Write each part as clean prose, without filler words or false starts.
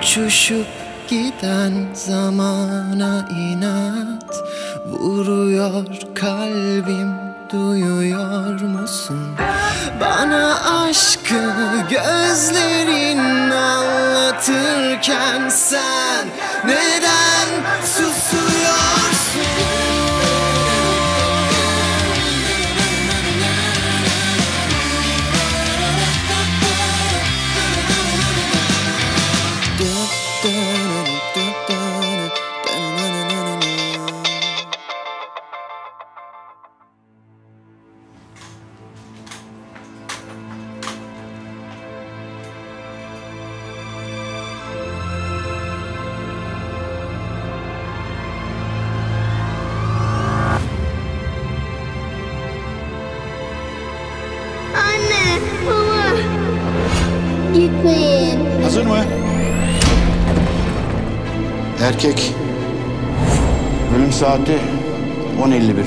Uçuşup giden zamana inat vuruyor kalbim, duyuyor musun? Bana aşkı gözlerin anlatırken sen neden susuyorsun? Anne, baba. Gitmeyin. Hazır mı? Erkek. Ölüm saati 10.51.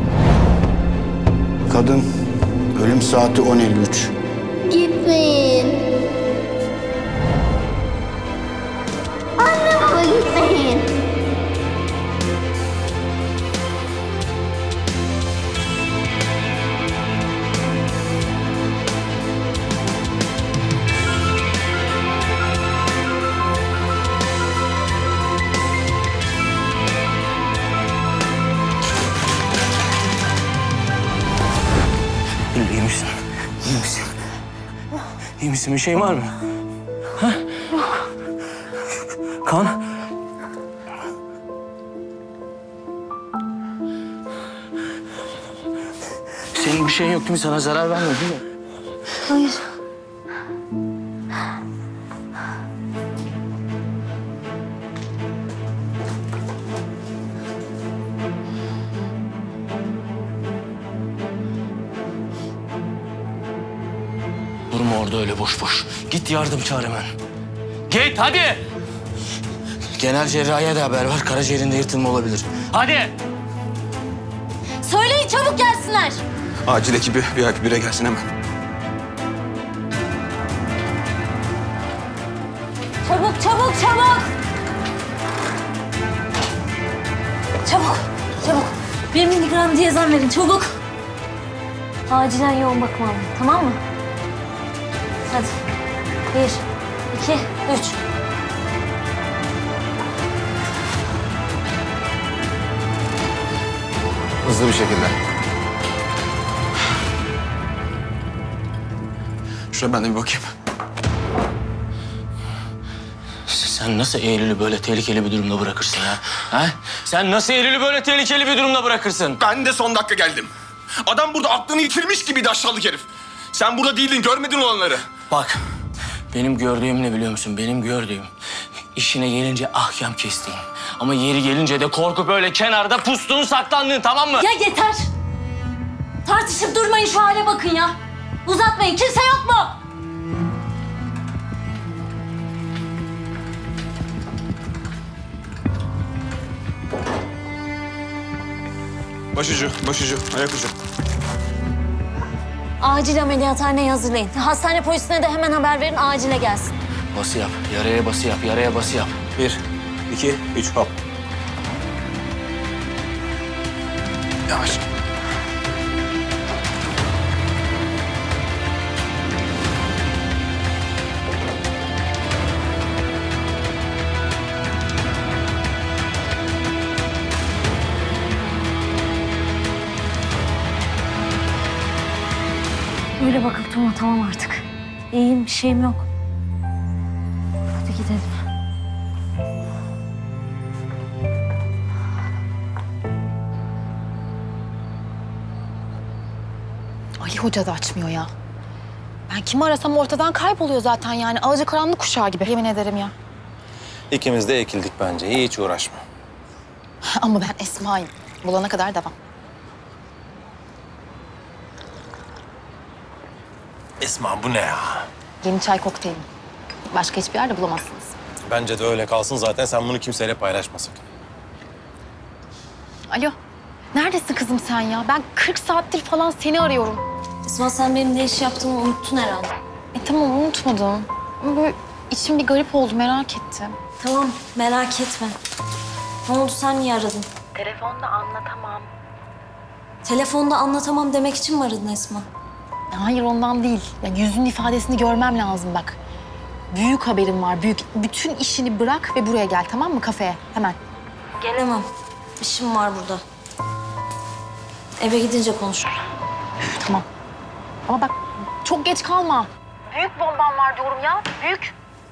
Kadın. Ölüm saati 10.53. Gitmeyin. Anne, baba gitmeyin. İyi misin? İyi misin? İyi misin? Bir şey var mı? Ha? Kan? Senin bir şeyin yok değil mi? Sana zarar vermiyor değil mi? Hayır. Durma orada öyle boş boş. Git yardım çağır hemen. Git hadi! Genel cerrahiye de haber var. Karaciğerinde yırtılma olabilir. Hadi! Söyleyin, çabuk gelsinler. Acil ekibi VIP 1'e gelsin hemen. Çabuk, çabuk, çabuk. Çabuk, çabuk. 1 miligram diyezem verin, çabuk. Acilen yoğun bakım alın, tamam mı? Hadi. 1, 2, 3. Hızlı bir şekilde. Şuraya ben de bir bakayım. Sen nasıl Eylül'ü böyle tehlikeli bir durumda bırakırsın ya? Ha? Sen nasıl Eylül'ü böyle tehlikeli bir durumda bırakırsın? Ben de son dakika geldim. Adam burada aklını yitirmiş gibiydi aşağılık herif. Sen burada değildin, görmedin olanları. Bak, benim gördüğüm ne biliyor musun? Benim gördüğüm işine gelince ahkam kestiğin. Ama yeri gelince de korkup böyle kenarda pustuğun, saklandığın, tamam mı? Ya yeter. Tartışıp durmayın, şu hale bakın ya. Uzatmayın, kimse yok mu? Başucu, ayak ucu. Acil ameliyathaneye hazırlayın. Hastane polisine de hemen haber verin, acile gelsin. Bası yap, yaraya bası yap, yaraya bası yap. 1, 2, 3, hop. Yavaş. Öyle bakıp durma, tamam artık. İyiyim, bir şeyim yok. Hadi gidelim. Ali Hoca da açmıyor ya. Ben kimi arasam ortadan kayboluyor zaten yani. Alacakaranlık kuşağı gibi, yemin ederim ya. İkimiz de ekildik bence. Hiç uğraşma. Ama ben Esma'yım. Bulana kadar devam. Esma bu ne ya? Yeni çay kokteyli. Başka hiçbir yerde bulamazsınız. Bence de öyle kalsın zaten. Sen bunu kimseyle paylaşma sakın. Alo. Neredesin kızım sen ya? Ben 40 saattir falan seni arıyorum. Esma, sen benim ne iş yaptığımı unuttun herhalde. Tamam unutmadım. Ama böyle içim bir garip oldu, merak ettim. Tamam, merak etme. Ne oldu, sen niye aradın? Telefonda anlatamam. Telefonda anlatamam demek için mi aradın Esma? Hayır, ondan değil. Yani yüzünün ifadesini görmem lazım bak. Büyük haberim var, büyük. Bütün işini bırak ve buraya gel, tamam mı? Kafeye, hemen. Gelemem. İşim var burada. Eve gidince konuşuruz. Tamam. Ama bak, çok geç kalma. Büyük bombam var diyorum ya, büyük.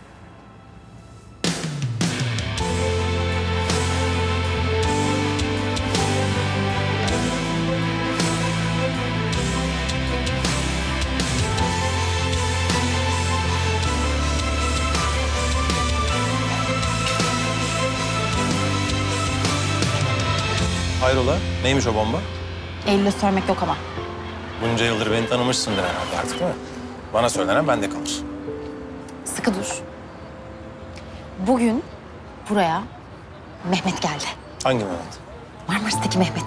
Hayrola? Neymiş o bomba? Eylül'e sormak yok ama. Bunca yıldır beni tanımışsındır herhalde artık değil mi? Bana söylenen bende kalır. Sıkı dur. Bugün buraya Mehmet geldi. Hangi Mehmet? Marmaris'teki Mehmet.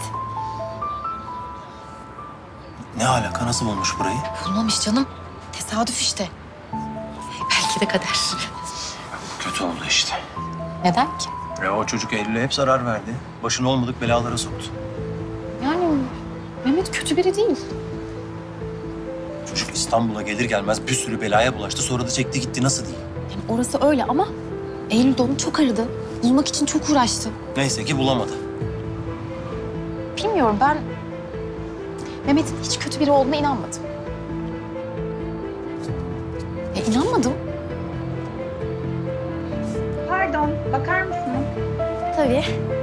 Ne alaka? Nasıl bulmuş burayı? Bulmamış canım. Tesadüf işte. Belki de kader. Kötü oldu işte. Neden ki? Ya o çocuk Eylül'e hep zarar verdi. Başını olmadık belalara soktu. Yani Mehmet kötü biri değil. Çocuk İstanbul'a gelir gelmez bir sürü belaya bulaştı. Sonra da çekti gitti. Nasıl diyeyim? Yani orası öyle ama Eylül de onu çok aradı. Bulmak için çok uğraştı. Neyse ki bulamadı. Bilmiyorum, ben Mehmet'in hiç kötü biri olduğuna inanmadım. İnanmadım. Pardon, bakar mısınız? Tabii.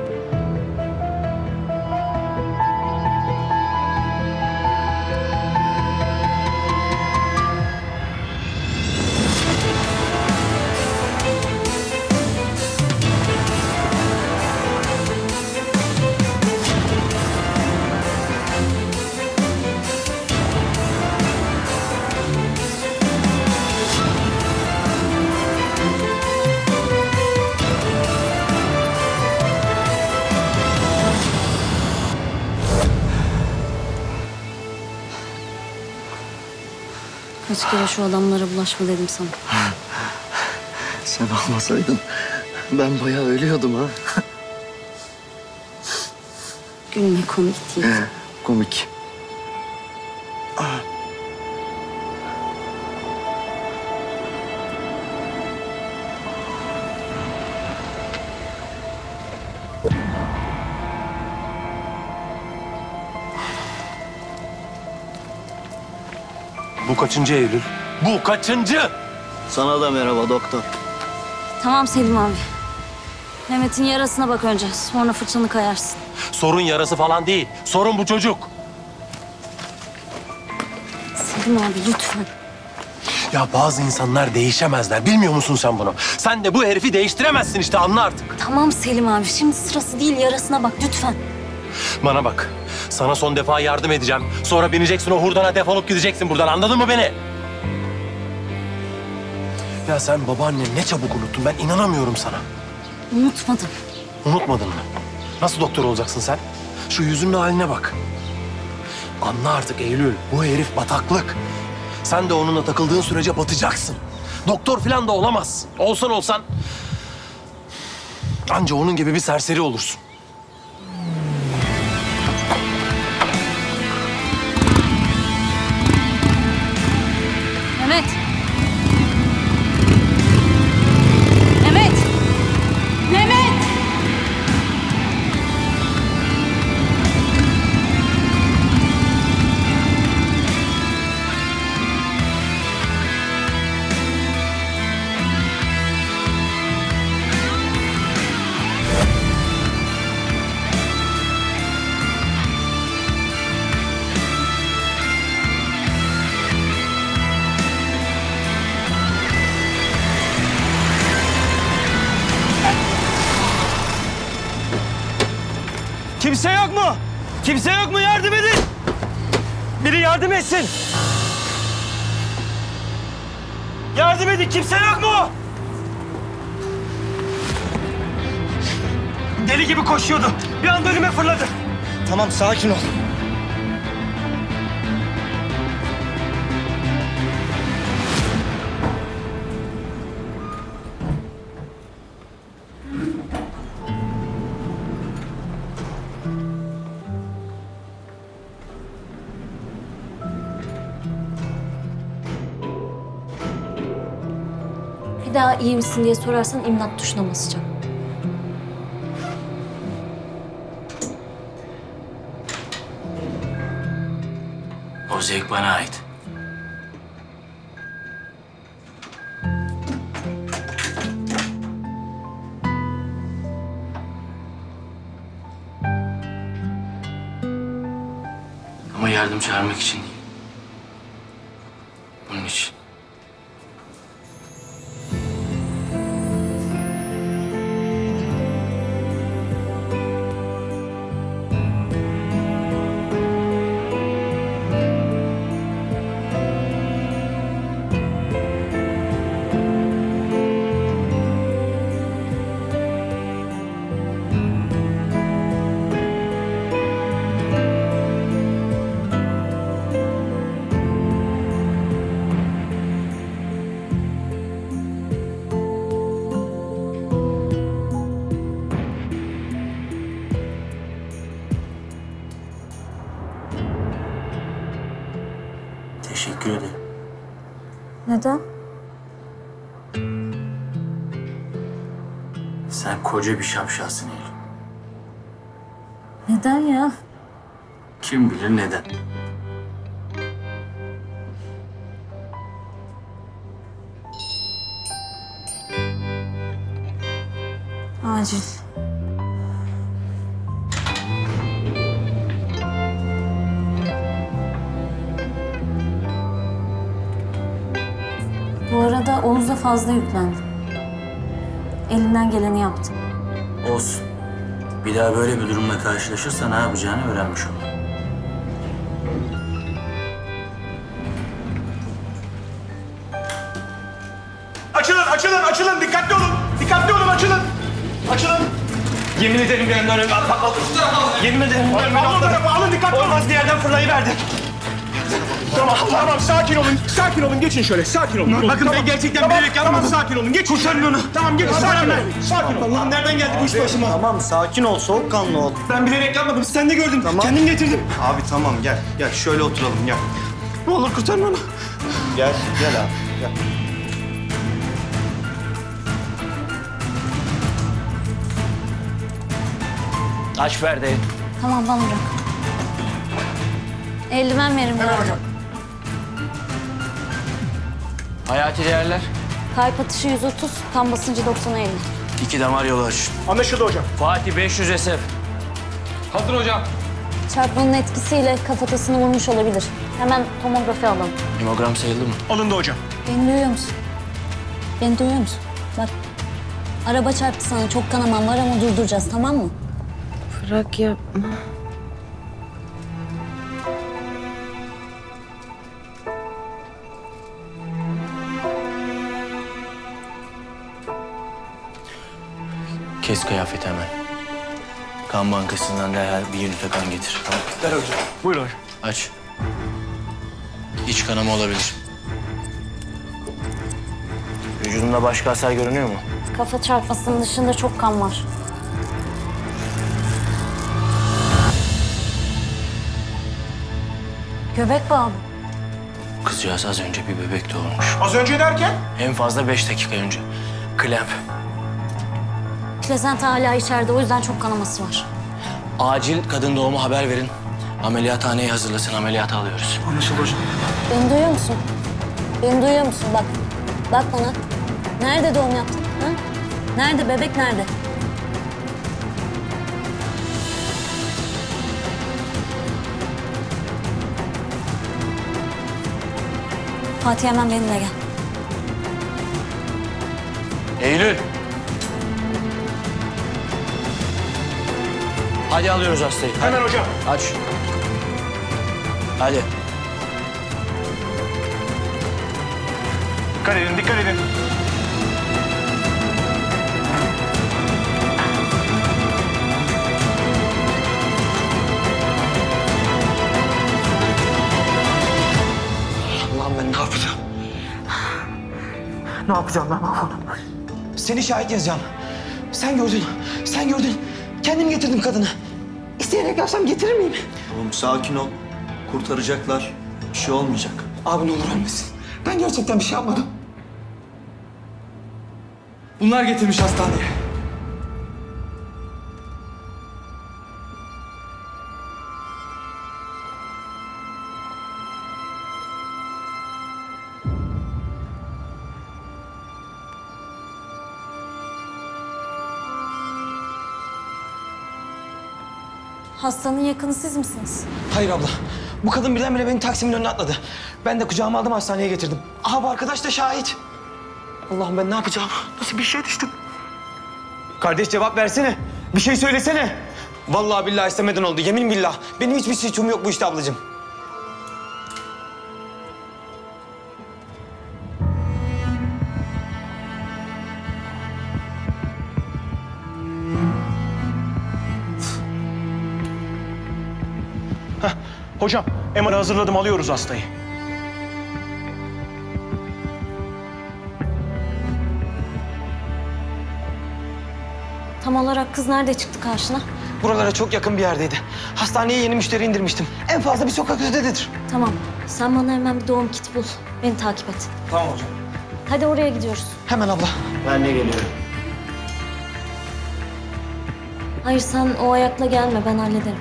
Kaç kere şu adamlara bulaşma dedim sana. Sen olmasaydın ben bayağı ölüyordum ha. Gülme, komik değil. Komik. Bu kaçıncı Eylül? Bu kaçıncı? Sana da merhaba doktor. Tamam Selim abi. Mehmet'in yarasına bak önce. Sonra fırçanı kayarsın. Sorun yarası falan değil. Sorun bu çocuk. Selim abi lütfen. Ya bazı insanlar değişemezler. Bilmiyor musun sen bunu? Sen de bu herifi değiştiremezsin işte, anla artık. Tamam Selim abi. Şimdi sırası değil, yarasına bak lütfen. Bana bak. Sana son defa yardım edeceğim. Sonra bineceksin o hurdana, defolup gideceksin buradan. Anladın mı beni? Ya sen babaannen ne çabuk unuttun. Ben inanamıyorum sana. Unutmadım. Unutmadın mı? Nasıl doktor olacaksın sen? Şu yüzünün haline bak. Anla artık Eylül. Bu herif bataklık. Sen de onunla takıldığın sürece batacaksın. Doktor falan da olamazsın. Olsan olsan anca onun gibi bir serseri olursun. Mehmet. Mehmet. Mehmet. Kimse yok mu? Kimse yok mu? Yardım edin. Biri yardım etsin. Yardım edin. Kimse yok mu? Deli gibi koşuyordu. Bir anda önüme fırladı. Tamam, sakin ol. daha iyi misin diye sorarsan imdat tuşuna basacağım. O zevk bana ait. Ama yardım çağırmak için değil. Bunun için. Teşekkür ederim. Neden? Sen koca bir şapşalsın Eylül. Neden ya? Kim bilir neden? Acil. Bu arada Oğuz da fazla yüklendi. Elinden geleni yaptı. Olsun. Bir daha böyle bir durumla karşılaşırsa ne yapacağını öğrenmiş olur. Açılın, açılın, açılın. Dikkatli olun. Dikkatli olun, açılın. Açılın. Yemin ederim bir anda öyle patladı. Yemin ederim bir anda Alın tarafa, alın dikkatli olun. olmaz bir yerden fırlayıverdi. Tamam, tamam. Sakin olun. Sakin olun. Geçin şöyle. Sakin olun. Bakın ben gerçekten bilerek yapmadım. Tamam, sakin olun. Geçin. Kurtarın onu. Tamam, geçin. Sakin olun. Sakin olun. Allah'ım nereden geldi bu iş başıma? Tamam sakin ol, soğukkanlı ol. Ben bilerek yapmadım. Sen de gördün. Tamam. Kendim getirdim. Abi tamam gel. Gel şöyle oturalım gel. Ne olur kurtarın onu. Gel abi. Gel. Aç perdeyi. Tamam bana bırak. Eldiven verin bana. Hayati değerler. Kalp atışı 130, kan basıncı 90'a 50. 2 damar yolu aç. Anlaşıldı hocam. Fatih 500 SF. Hazır hocam. Çarpmanın etkisiyle kafatasını vurmuş olabilir. Hemen tomografi alalım. Hemogram sayıldı mı? Alındı hocam. Beni duyuyor musun? Beni duyuyor musun? Bak, araba çarptı sana. Çok kanaman var ama durduracağız, tamam mı? Bırak yapma. Kes kıyafeti hemen. Kan bankasından derhal bir ünite kan getir. Tamam. Ver hocam. Buyurun hocam. Aç. İç kanama olabilir. Vücudunda başka hasar görünüyor mu? Kafa çarpmasının dışında çok kan var. Göbek bağı mı? Kızcağız az önce bir bebek doğurmuş. Az önce derken? En fazla 5 dakika önce. Klemp. Plezenta hala içeride, o yüzden çok kanaması var. Acil kadın doğumu haber verin. Ameliyathaneyi hazırlasın, ameliyata alıyoruz. Anlaşıldı hocam. Beni duyuyor musun? Beni duyuyor musun? Bak, bak bana. Nerede doğum yaptın? Ha? Nerede? Bebek nerede? Fatih hemen benimle gel. Eylül. Hadi alıyoruz hastayı. Hemen hocam. Aç. Hadi. Dikkat edin, dikkat edin. Allah'ım ben ne yapacağım? Ne yapacağım ben mahvoldum. Seni şahit yazacağım. Sen gördün, sen gördün. Kendim getirdim kadını. İsteyerek yapsam getirir miyim? Oğlum sakin ol. Kurtaracaklar. Bir şey olmayacak. Abi ne olur ölmesin. Ben gerçekten bir şey yapmadım. Bunlar getirmiş hastaneye. Hastanın yakını siz misiniz? Hayır abla. Bu kadın birdenbire beni taksimin önüne atladı. Ben de kucağıma aldım, hastaneye getirdim. Aha bu arkadaş da şahit. Allah'ım ben ne yapacağım? Nasıl bir şeye düştüm? Kardeş cevap versene. Bir şey söylesene. Vallahi billahi istemeden oldu. Yemin billah. Benim hiçbir suçum yok bu işte ablacığım. Hocam, MR'ı hazırladım, alıyoruz hastayı. Tam olarak kız nerede çıktı karşına? Buralara çok yakın bir yerdeydi. Hastaneye yeni müşteri indirmiştim. En fazla bir sokak ötededir. Tamam. Sen bana hemen bir doğum kiti bul. Beni takip et. Tamam hocam. Hadi oraya gidiyoruz. Hemen abla. Ben de geliyorum. Hayır sen o ayakla gelme, ben hallederim.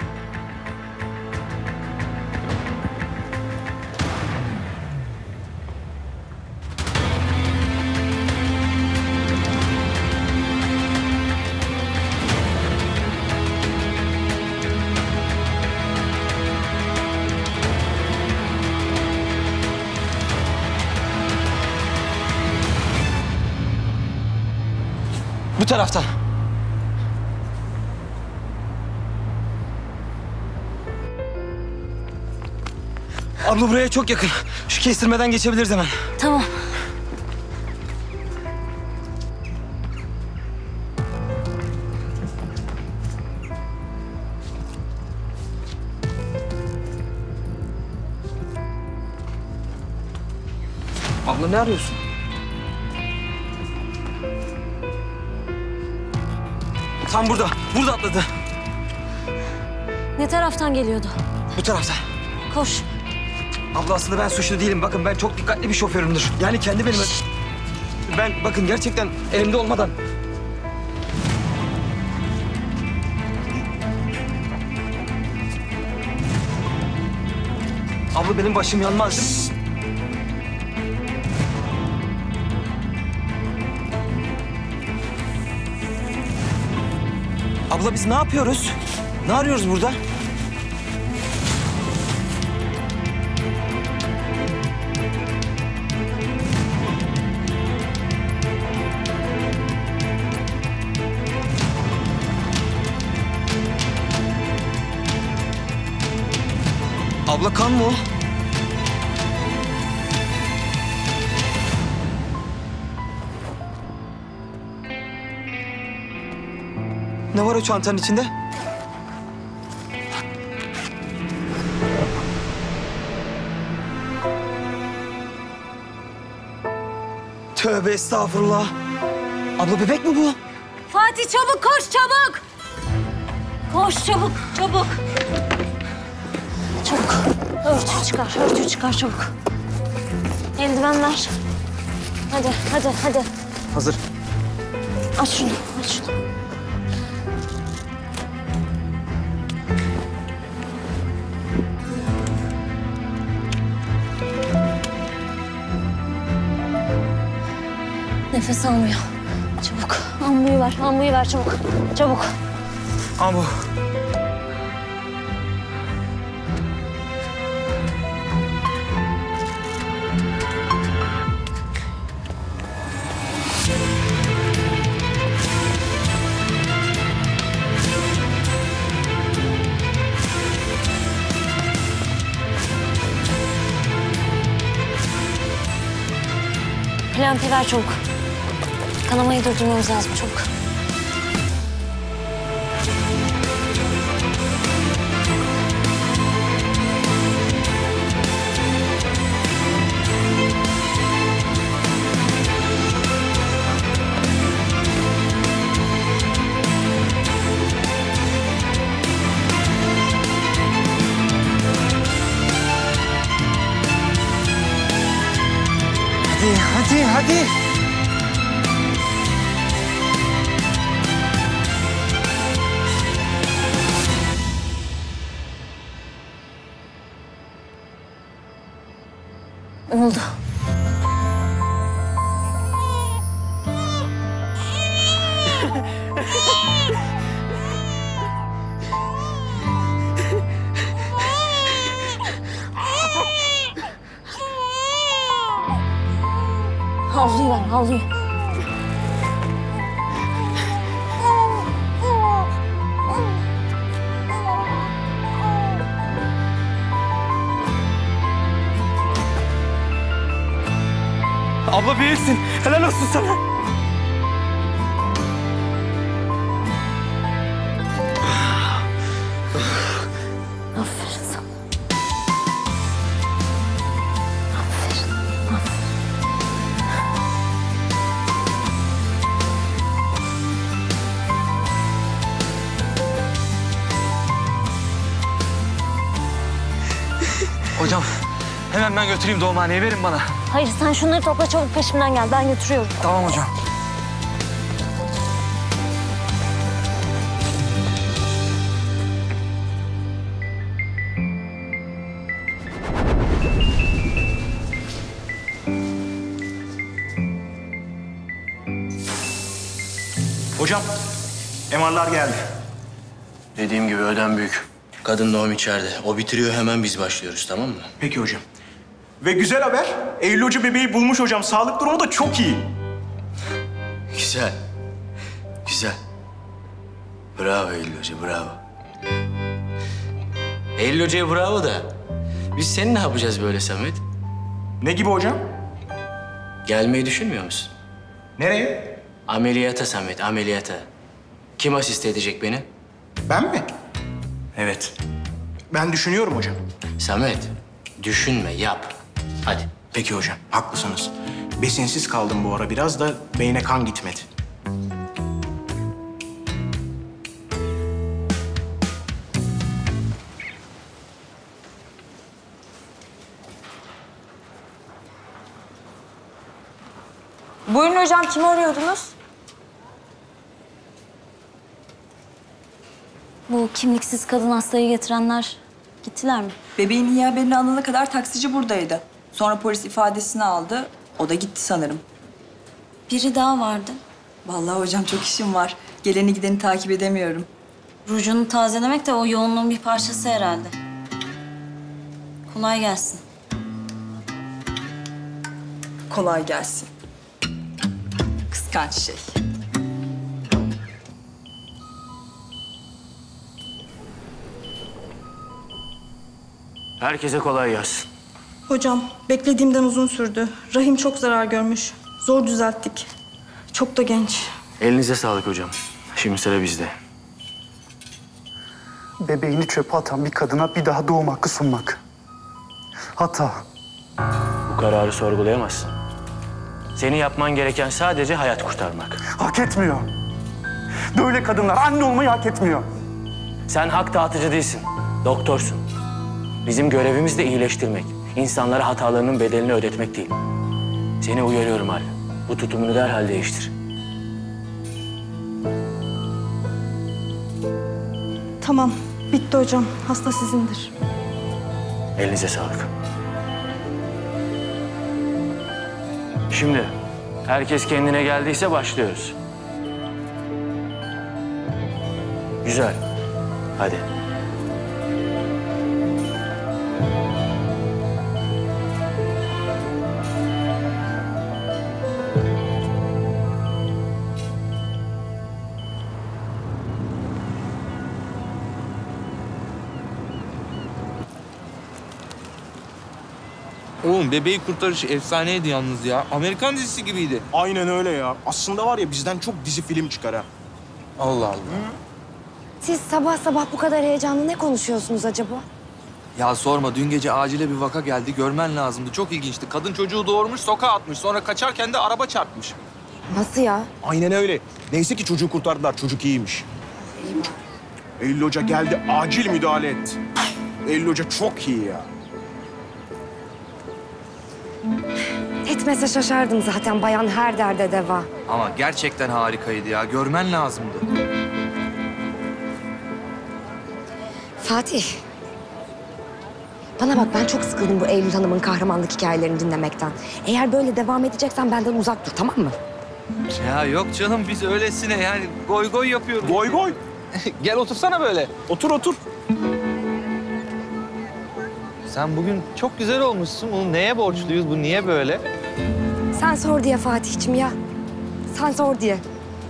Bu taraftan. Abla buraya çok yakın. Şu kestirmeden geçebiliriz hemen. Tamam. Abla ne arıyorsun? Tam burada. Burada atladı. Ne taraftan geliyordu? Bu taraftan. Koş. Abla aslında ben suçlu değilim. Bakın ben çok dikkatli bir şoförümdür. Yani kendi benim... Ben bakın gerçekten elimde olmadan... Abla benim başım yanmaz. Abla biz ne yapıyoruz? Ne arıyoruz burada? Abla kan mı o? Ne var o çantanın içinde? Tövbe estağfurullah. Abla bebek mi bu? Fatih çabuk koş çabuk. Koş çabuk çabuk. Çabuk. Örtüyü çıkar, örtüyü çıkar çabuk. Eldiven ver. Hadi. Hazır. Aç şunu, aç şunu. Nefes almıyor. Çabuk. Ambuyu ver çabuk. Çabuk. Ambu. Lampi ver çabuk. Kanamayı durdurmamız lazım çabuk. Hadi. Oldu. Havluyu ver, havluyu. Abla büyüksün. Helal olsun sana. Aferin sana. Aferin, aferin. Hocam hemen ben götüreyim doğumhaneye, verin bana. Hayır, sen şunları topla çabuk peşimden gel. Ben götürüyorum. Tamam hocam. Hocam, MR'lar geldi. Dediğim gibi ödem büyük. Kadın doğum içeride. O bitiriyor, hemen biz başlıyoruz, tamam mı? Peki hocam. Ve güzel haber, Eylül Hoca bebeği bulmuş hocam. Sağlık durumu da çok iyi. Güzel. Güzel. Bravo Eylül Hoca, bravo. Eylül Hoca'ya bravo da biz seni ne yapacağız böyle Samet? Ne gibi hocam? Gelmeyi düşünmüyor musun? Nereye? Ameliyata Samet, ameliyata. Kim asiste edecek beni? Ben mi? Evet. Ben düşünüyorum hocam. Samet, düşünme, yap. Hadi. Peki hocam, haklısınız. Besinsiz kaldım bu ara biraz da beyne kan gitmedi. Buyurun hocam, kimi arıyordunuz? Bu kimliksiz kadın hastayı getirenler gittiler mi? Bebeğin iyi haberini alana kadar taksici buradaydı. Sonra polis ifadesini aldı. O da gitti sanırım. Biri daha vardı. Vallahi hocam çok işim var. Geleni gideni takip edemiyorum. Rujunu tazelemek de o yoğunluğun bir parçası herhalde. Kolay gelsin. Kolay gelsin. Kıskanç şey. Herkese kolay gelsin. Hocam, beklediğimden uzun sürdü. Rahim çok zarar görmüş. Zor düzelttik. Çok da genç. Elinize sağlık hocam. Şimdi sıra bizde. Bebeğini çöpe atan bir kadına bir daha doğum hakkı sunmak. Hata. Bu kararı sorgulayamazsın. Senin yapman gereken sadece hayat kurtarmak. Hak etmiyor. Böyle kadınlar anne olmayı hak etmiyor. Sen hak dağıtıcı değilsin, doktorsun. Bizim görevimiz de iyileştirmek. İnsanlara hatalarının bedelini ödetmek değil. Seni uyarıyorum Ali. Bu tutumunu derhal değiştir. Tamam, bitti hocam. Hasta sizindir. Elinize sağlık. Şimdi herkes kendine geldiyse başlıyoruz. Güzel. Hadi. Oğlum bebeği kurtarışı efsaneydi yalnız ya. Amerikan dizisi gibiydi. Aynen öyle ya. Aslında var ya bizden çok dizi film çıkar ha. Allah Allah. Siz sabah sabah bu kadar heyecanlı ne konuşuyorsunuz acaba? Ya sorma, dün gece acile bir vaka geldi. Görmen lazımdı. Çok ilginçti. Kadın çocuğu doğurmuş, sokağa atmış. Sonra kaçarken de araba çarpmış. Nasıl ya? Aynen öyle. Neyse ki çocuğu kurtardılar. Çocuk iyiymiş. Eylül Hoca geldi, acil müdahale etti. Eylül Hoca çok iyi ya. Etmese şaşardım zaten. Bayan her derde deva. Ama gerçekten harikaydı ya. Görmen lazımdı. Fatih. Bana bak, ben çok sıkıldım bu Eylül Hanım'ın kahramanlık hikayelerini dinlemekten. Eğer böyle devam edeceksen benden uzak dur, tamam mı? Ya yok canım, biz öylesine yani goy goy yapıyoruz. Goy goy. Gel otursana böyle. Otur otur. Sen bugün çok güzel olmuşsun. Bunu neye borçluyuz? Bu niye böyle? Sen sor diye Fatih'cim ya. Sen sor diye.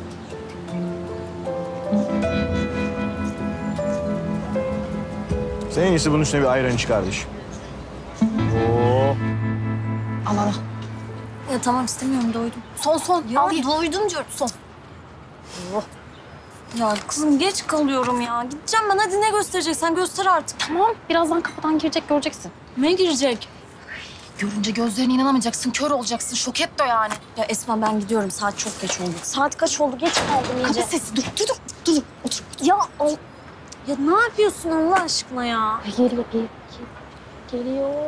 Sen en iyisi bunun üstüne bir ayran iç kardeşim. Oo. Al al. Ya tamam istemiyorum doydum. Son. Ya Al ye. doydum diyorum son. Oh. Ya kızım geç kalıyorum ya. Gideceğim ben, hadi ne göstereceksen göster artık. Tamam, birazdan kapıdan girecek, göreceksin. Ne girecek? Görünce gözlerine inanamayacaksın, kör olacaksın. Şoketto yani. Ya Esma ben gidiyorum, saat çok geç oldu. Saat kaç oldu? Geç kaldım iyice. Kapı sesi, dur. Otur. Ya ya ne yapıyorsun Allah aşkına ya? Geliyor.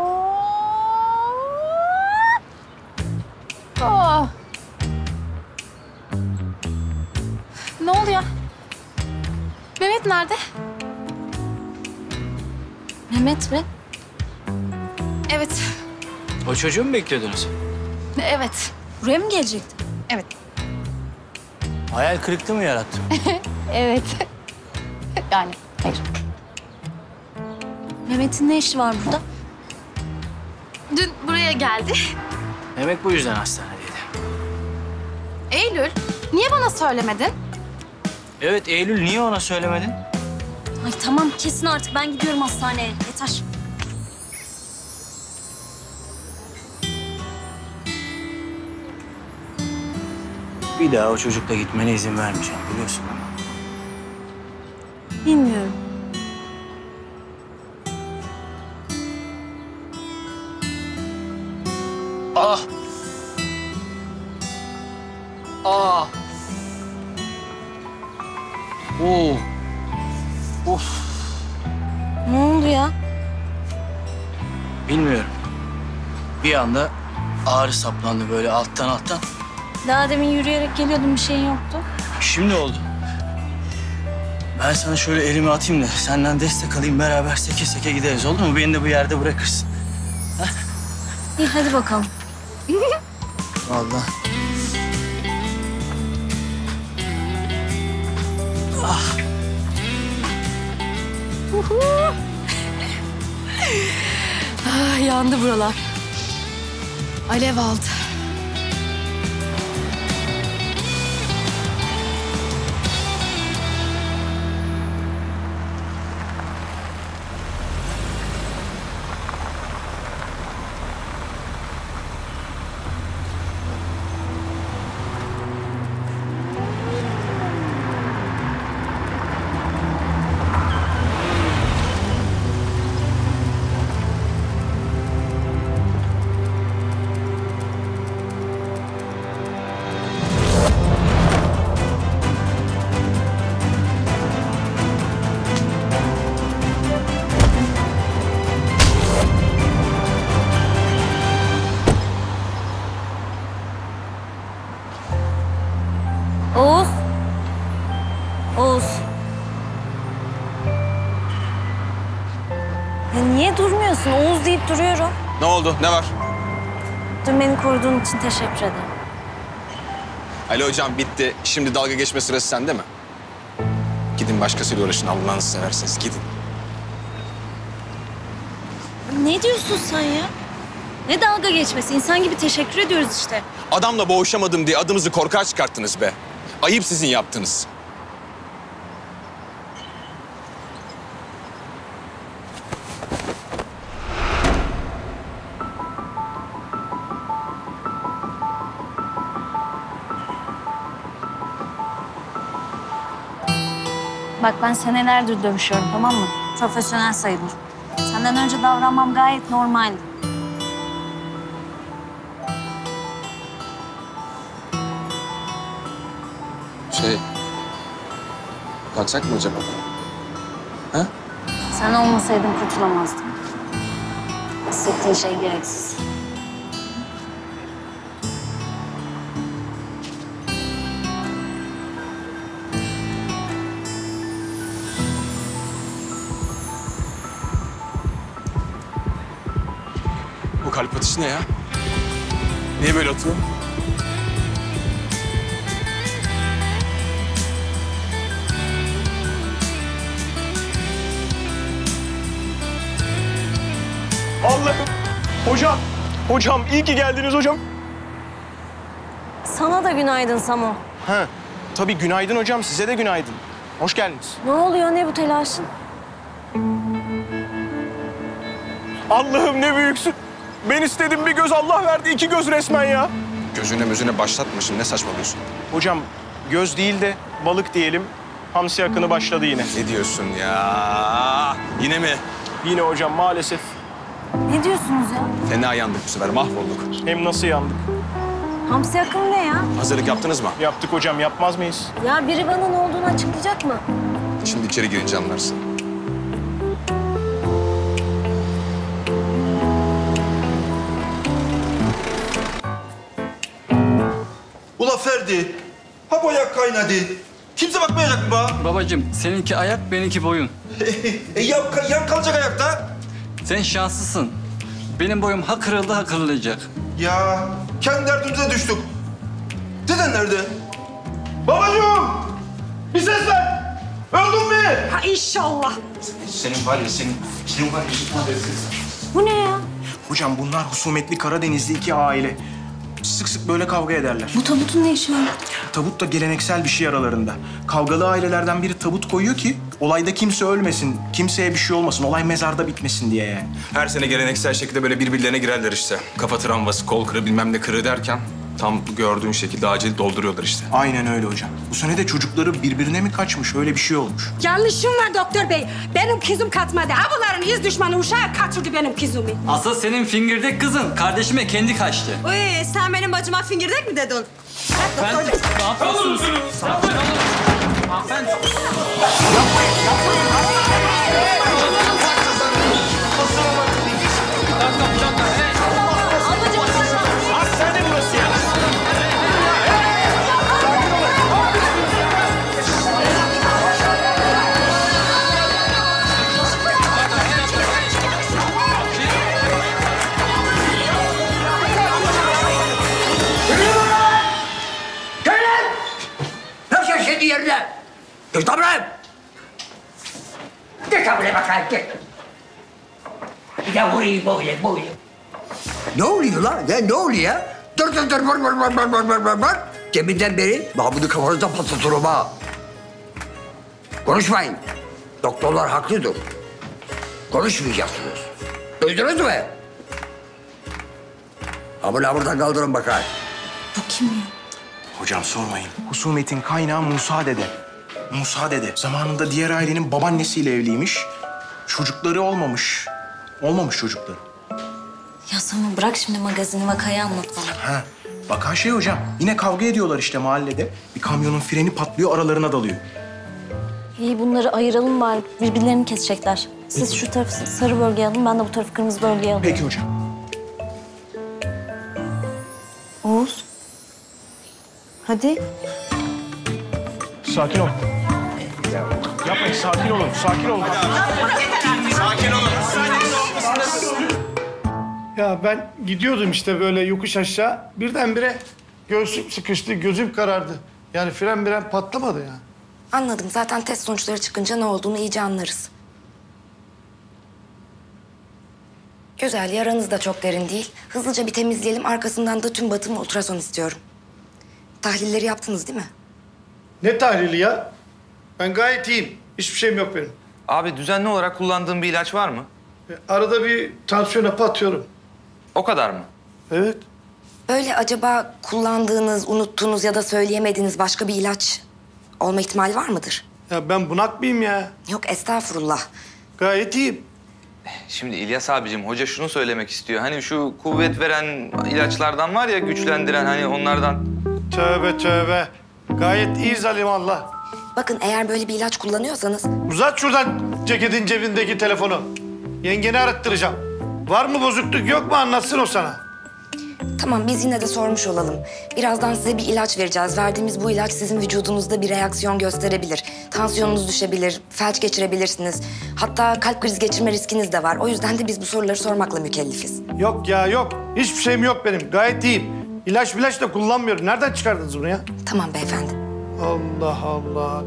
Aa. Ne oluyor? Mehmet nerede? Mehmet mi? Evet. O çocuğu mu bekliyordunuz? Evet. Buraya mı gelecekti? Evet. Hayal kırıklığı mı yarattım? Evet. Yani hayır. Mehmet'in ne işi var burada? Dün buraya geldi. Demek bu yüzden hastanedeydi. Eylül, niye bana söylemedin? Evet, Eylül niye ona söylemedin? Ay tamam kesin artık, ben gidiyorum hastaneye. Yeter. Bir daha o çocukla gitmene izin vermeyeceğim, biliyorsun ama. Bilmiyorum. Ah! Ah! Oo! Of! Ne oldu ya? Bilmiyorum. Bir anda ağrı saplandı böyle alttan. Daha demin yürüyerek geliyordum, bir şeyin yoktu. Şimdi oldu. Ben sana şöyle elimi atayım da senden destek alayım, beraber seke seke gideriz, oldu mu? Beni de bu yerde bırakırsın. İyi hadi bakalım. Vallahi. Ah. Yandı buralar. Alev aldı. Oğuz. Ya niye durmuyorsun? Oğuz deyip duruyorum. Ne oldu? Ne var? Dün beni koruduğun için teşekkür ederim. Ali hocam bitti. Şimdi dalga geçme sırası sende mi? Gidin başkasıyla uğraşın. Allah'ınızı severseniz gidin. Ne diyorsun sen ya? Ne dalga geçmesi? İnsan gibi teşekkür ediyoruz işte. Adamla boğuşamadım diye adımızı korkar çıkarttınız be. Ayıp sizin yaptınız. Bak ben senelerdir dövüşüyorum, tamam mı? Profesyonel sayılır. Senden önce davranmam gayet normaldi. Kalksak mı acaba? Ha? Sen olmasaydın kurtulamazdım. Hissettiğin şey gereksiz. kalp atışı ne ya? Niye böyle atıyor? Allah'ım. Hocam. Hocam iyi ki geldiniz hocam. Sana da günaydın Samo. Ha, tabii günaydın hocam. Size de günaydın. Hoş geldiniz. Ne oluyor, ne bu telaşın? Allah'ım ne büyüksün. Ben istedim bir göz, Allah verdi iki göz resmen ya. Gözüne mözüne başlatma şimdi. Ne saçmalıyorsun? Hocam göz değil de balık diyelim. Hamsi akını başladı yine. Ne diyorsun ya? Yine mi? Yine hocam maalesef. Ne diyorsunuz ya? Fena yandık bu sefer. Mahvolduk. Hem nasıl yandık? Hamsi akımı ne ya? Hazırlık yaptınız mı? Yaptık hocam, yapmaz mıyız? Ya biri bana ne olduğunu açıklayacak mı? Şimdi içeri girince anlarsın. Ula Ferdi, ha boyak kaynadı. Kimse bakmayacak mı bana? Babacığım, seninki ayak, benimki boyun. Yan kalacak ayakta. Sen şanslısın. Benim boyum ha kırıldı ha kırılacak. Ya kendi derdimize düştük. Deden nerede? Babacığım! Bir ses ver! Öldün mü? Ha inşallah. Senin var ya, senin var ya. Bu ne ya? Hocam bunlar husumetli Karadenizli iki aile. Sık sık böyle kavga ederler. Bu tabutun ne işi var? Tabut da geleneksel bir şey aralarında. Kavgalı ailelerden biri tabut koyuyor ki olayda kimse ölmesin, kimseye bir şey olmasın, olay mezarda bitmesin diye yani. Her sene geleneksel şekilde böyle birbirlerine girerler işte. Kafa travması, kol kırığı, bilmem ne kırığı derken tam gördüğün şekilde acil dolduruyorlar işte. Aynen öyle hocam. Bu sene de çocukları birbirine mi kaçmış, öyle bir şey olmuş. Yanlışım var doktor bey. Benim kızım kaçmadı. Ha bunların iz düşmanı uşağı kaçırdı benim kızımı. Asıl senin fingirdek kızın kardeşime kendi kaçtı. Uy sen benim bacıma fingirdek mi dedin? Ben... Ne yapıyorsunuz? Sakin olun. Hanımefendi. Yapmayın. Hastane burası ya. Kendi yerine. Geç buraya. Geç buraya bakayım, geç. Bir de vurayım böyle. Ne oluyor lan? Ne oluyor? Dur, vur. Deminden beri Mahmut'u kafanızda patlatırım ha. Konuşmayın. Doktorlar haklıdır. Konuşmayacaksınız. Duydunuz mu? Ama buradan kaldırın bakayım. Bu kim ya? Hocam sormayın. Husumetin kaynağı Musa dede. Musa dede zamanında diğer ailenin babaannesiyle evliymiş. Çocukları olmamış. Olmamış çocukları. Ya Samo bırak şimdi magazini, vakayı anlat bana. Ha, vaka şey hocam. Yine kavga ediyorlar işte mahallede. Bir kamyonun freni patlıyor, aralarına dalıyor. İyi bunları ayıralım bari. Birbirlerini kesecekler. Siz şu tarafı sarı bölgeye alın, ben de bu tarafı kırmızı bölgeye alayım. Peki hocam. Oğuz. Hadi. Sakin ol. Yapmayın, sakin olun. Sakin olun. Sakin olun. Ya ben gidiyordum işte böyle yokuş aşağı. Birdenbire göğsüm sıkıştı, gözüm karardı. Yani fren patlamadı ya. Anladım. Zaten test sonuçları çıkınca ne olduğunu iyice anlarız. Güzel, yaranız da çok derin değil. Hızlıca bir temizleyelim. Arkasından da tüm batımı ultrason istiyorum. Tahlilleri yaptınız değil mi? Ne tahlili ya? Ben gayet iyiyim. Hiçbir şeyim yok benim. Abi düzenli olarak kullandığın bir ilaç var mı? Arada bir tansiyon hapı atıyorum. O kadar mı? Evet. Böyle acaba kullandığınız, unuttuğunuz ya da söyleyemediğiniz başka bir ilaç olma ihtimali var mıdır? Ya ben bunak mıyım ya? Yok, estağfurullah. Gayet iyiyim. Şimdi İlyas abicim, hoca şunu söylemek istiyor. Hani şu kuvvet veren ilaçlardan var ya, güçlendiren hani onlardan. Tövbe. Gayet iyiyiz alimallah. Bakın eğer böyle bir ilaç kullanıyorsanız... Uzat şuradan ceketin cebindeki telefonu. Yengeni arattıracağım. Var mı bozukluk yok mu anlatsın o sana. Tamam, biz yine de sormuş olalım. Birazdan size bir ilaç vereceğiz. Verdiğimiz bu ilaç sizin vücudunuzda bir reaksiyon gösterebilir. Tansiyonunuz düşebilir, felç geçirebilirsiniz. Hatta kalp krizi geçirme riskiniz de var. O yüzden de biz bu soruları sormakla mükellefiz. Yok ya yok. Hiçbir şeyim yok benim. Gayet iyiyim. İlaç da kullanmıyorum. Nereden çıkardınız bunu ya? Tamam beyefendi. Allah Allah.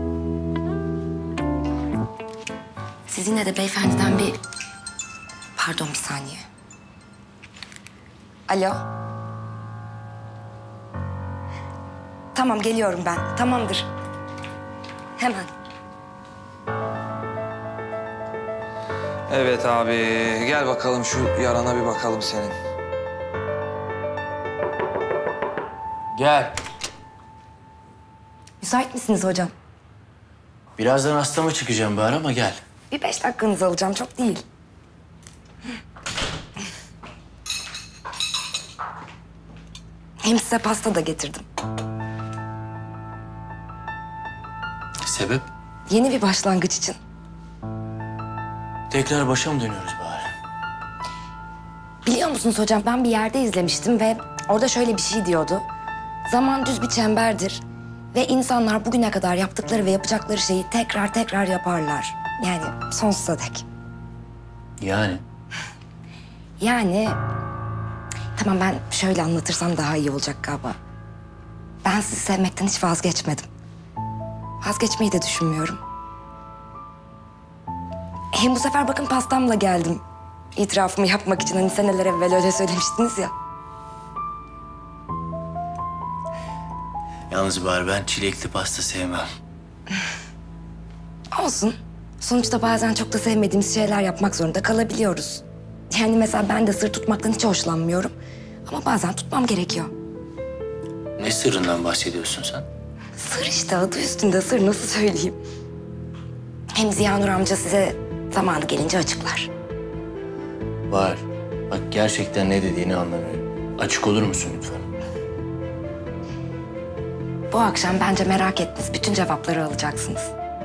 Siz yine de beyefendiden bir... Pardon, bir saniye. Alo. Tamam, geliyorum ben. Tamamdır. Hemen. Evet abi, gel bakalım şu yarana bir bakalım senin. Gel. Müsait misiniz hocam? Birazdan hastama çıkacağım bari ama gel. Bir 5 dakikanızı alacağım, çok değil. Hem size pasta da getirdim. Sebep? Yeni bir başlangıç için. Tekrar başa mı dönüyoruz bari? Biliyor musunuz hocam, ben bir yerde izlemiştim ve orada şöyle bir şey diyordu. Zaman düz bir çemberdir ve insanlar bugüne kadar yaptıkları ve yapacakları şeyi tekrar yaparlar. Yani sonsuza dek. Yani? Yani... Tamam, ben şöyle anlatırsam daha iyi olacak galiba. Ben sizi sevmekten hiç vazgeçmedim. Vazgeçmeyi de düşünmüyorum. Hem bu sefer bakın pastamla geldim. İtirafımı yapmak için, hani seneler evvel öyle söylemiştiniz ya. Yalnız bari ben çilekli pasta sevmem. Olsun. Sonuçta bazen çok da sevmediğimiz şeyler yapmak zorunda kalabiliyoruz. Yani mesela ben de sır tutmaktan hiç hoşlanmıyorum. Ama bazen tutmam gerekiyor. Ne sırrından bahsediyorsun sen? Sır işte, adı üstünde sır, nasıl söyleyeyim? Hem Ziya Nur amca size zamanı gelince açıklar. Var. Bak gerçekten ne dediğini anlamıyorum. Açık olur musun lütfen? Bu akşam bence merak ettiniz, bütün cevapları alacaksınız.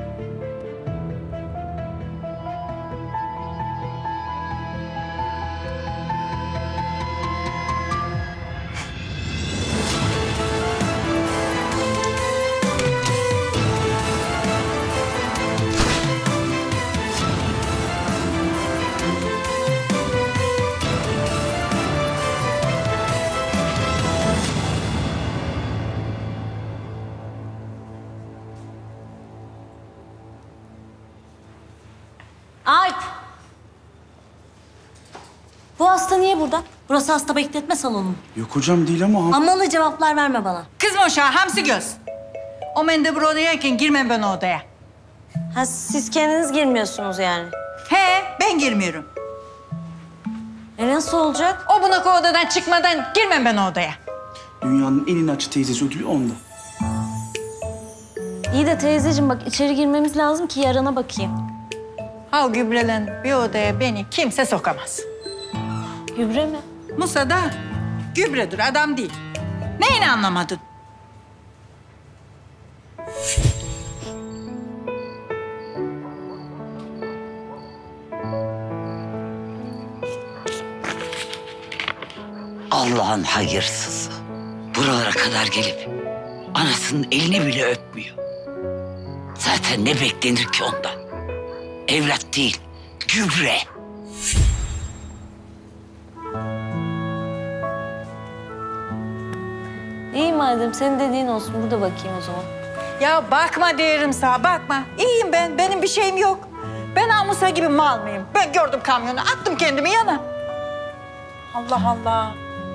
Alp! Bu hasta niye burada? Burası hasta bekletme salonu. Yok hocam değil ama... Amalı cevaplar verme bana. Kızma uşağı, hamsi göz. O mendebur odayayken girmem ben o odaya. Ha, siz kendiniz girmiyorsunuz yani. He, ben girmiyorum. Nasıl olacak? O bunak o odadan çıkmadan girmem ben o odaya. Dünyanın en inatçı teyzesi ödülü onda. İyi de teyzeciğim bak, içeri girmemiz lazım ki yarana bakayım. Ha, o gübrelen bir odaya beni kimse sokamaz. Gübre mi? Musa da gübredir, adam değil. Neyini anlamadın? Allah'ın hayırsızı. Buralara kadar gelip anasının elini bile öpmüyor. Zaten ne beklenir ki ondan? Evlat değil, gübre. İyi madem, senin dediğin olsun. Burada bakayım o zaman. Ya bakma diyorum sana, bakma. İyiyim ben, benim bir şeyim yok. Ben Musa gibi mal mıyım? Ben gördüm kamyonu, attım kendimi yana. Allah Allah.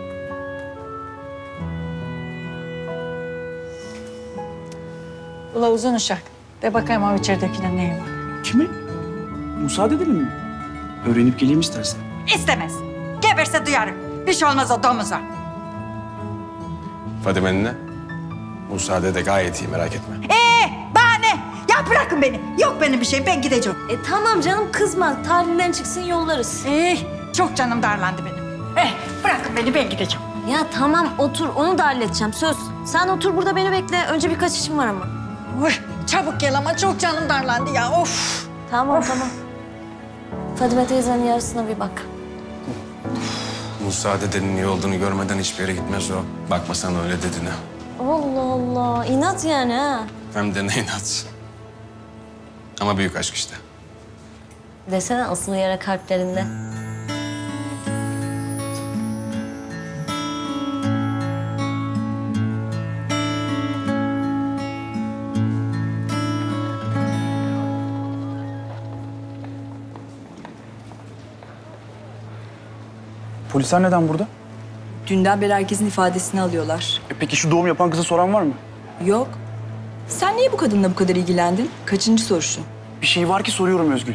Ula uzun uşak. De bakayım o içeridekiler neyim var. Kimi? Müsaade edelim mi? Öğrenip geleyim istersen. İstemez. Geberse duyarım. Bir şey olmaz o domuza. Fadime'nin ne? Müsaade de gayet iyi, merak etme. Bana ne? Ya bırakın beni. Yok benim bir şeyim, ben gideceğim. Tamam canım, kızma. Talihinden çıksın, yollarız. Çok canım darlandı benim. Bırakın beni, ben gideceğim. Ya tamam, otur. Onu da halledeceğim, söz. Sen otur burada, beni bekle. Önce birkaç işim var ama. Çabuk gel ama çok canım darlandı ya, of. Tamam, tamam. Fadime teyzenin yarısına bir bak. Musa dedenin iyi olduğunu görmeden hiçbir yere gitmez o. Bakma sen öyle dediğine. Allah Allah. İnat yani ha. Hem de ne inat. Ama büyük aşk işte. Desene asıl yere kalplerinde. Polisler neden burada? Dünden beri herkesin ifadesini alıyorlar. Peki şu doğum yapan kızı soran var mı? Yok. Sen niye bu kadınla bu kadar ilgilendin? Kaçıncı soruşun? Bir şey var ki soruyorum Özgül.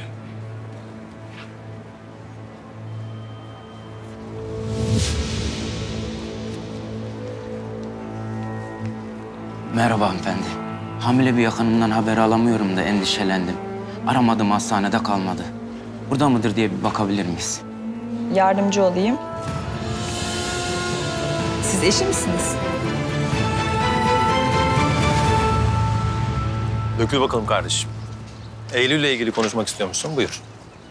Merhaba hanımefendi. Hamile bir yakınımdan haber alamıyorum da endişelendim. Aramadım, hastanede kalmadı. Burada mıdır diye bir bakabilir miyiz? Yardımcı olayım. Siz eşi misiniz? Dökül bakalım kardeşim. Eylül'le ilgili konuşmak istiyor musun? Buyur.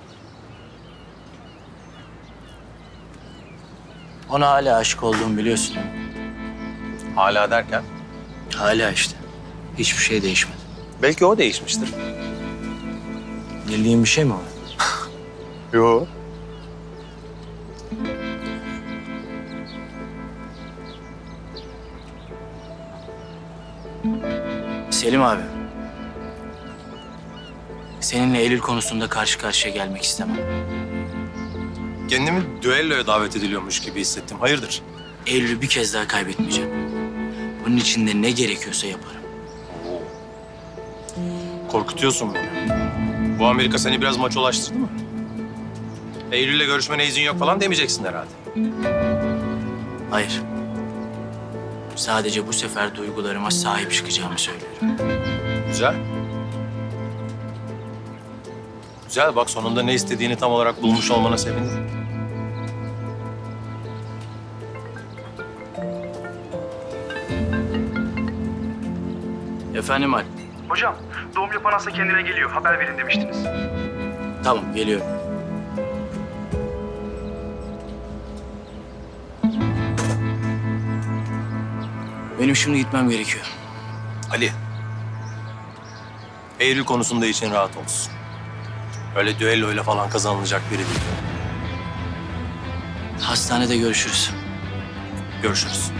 Ona hala aşık olduğumu biliyorsun. Hala derken? Hala işte. Hiçbir şey değişmedi. Belki o değişmiştir. Bildiğin bir şey mi o? Yo. Selim abi. Seninle Eylül konusunda karşı karşıya gelmek istemem. Kendimi düelloya davet ediliyormuş gibi hissettim. Hayırdır? Eylül'ü bir kez daha kaybetmeyeceğim. Bunun için de ne gerekiyorsa yaparım. Korkutuyorsun beni. Bu Amerika seni biraz maçolaştırdı mı? Eylül'le görüşmene izin yok falan demeyeceksin herhalde. Hayır. Sadece bu sefer duygularıma sahip çıkacağımı söylüyorum. Güzel. Güzel, bak sonunda ne istediğini tam olarak bulmuş olmana sevindim. Efendim Ali. Hocam, doğum yapan hasta kendine geliyor. Haber verin demiştiniz. Tamam, geliyorum. Benim şimdi gitmem gerekiyor. Ali. Eylül konusunda için rahat olsun. Öyle düelloyla falan kazanılacak biri değil. Hastanede görüşürüz. Görüşürüz.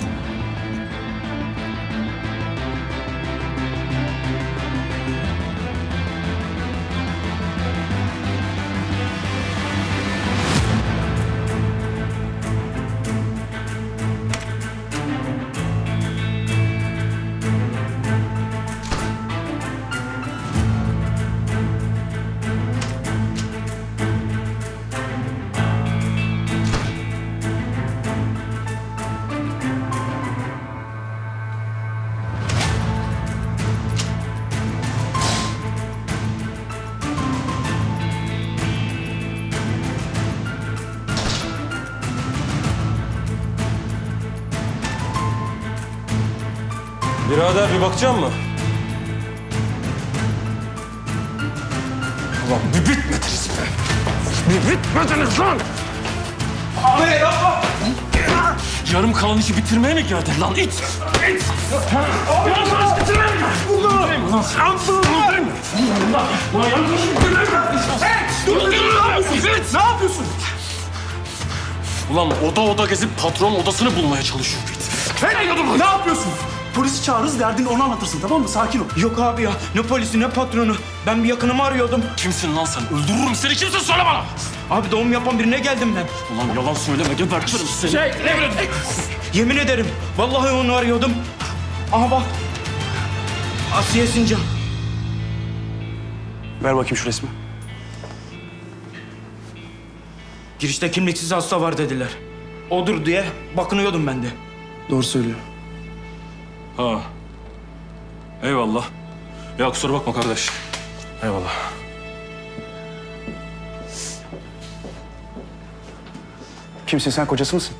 Birader bir bakacak mı? Ulan bir bitmediniz be! Bir bitmediniz lan! Abi yapma! Yarım kalan işi bitirmeye mi geldin lan it? İt! Abi yarım kalan işi bitirmeye mi geldin? Buradayım lan! Buradayım! Ulan yarım kalan işi bitirmeye mi geldin? Dur! Ne yapıyorsun? Ne yapıyorsun? Ulan oda gezip patron odasını bulmaya çalışıyor it. Nereye gidiyorsun? Ne yapıyorsun? Polisi çağırırız, derdini ona anlatırsın, tamam mı? Sakin ol. Yok abi ya, ne polisi ne patronu. Ben bir yakınımı arıyordum. Kimsin lan sen? Öldürürüm seni. Kimsin? Söyle bana. Abi doğum yapan birine geldim ben. Ulan yalan söyleme, gebertirim seni. Yemin ederim, vallahi onu arıyordum. Aha bak. Asiye Sincan. Ver bakayım şu resmi. Girişte kimliksiz hasta var dediler. Odur diye bakınıyordum ben de. Doğru söylüyor. Ha. Eyvallah. Ya kusura bakma kardeş. Eyvallah. Kimsin sen, kocası mısın?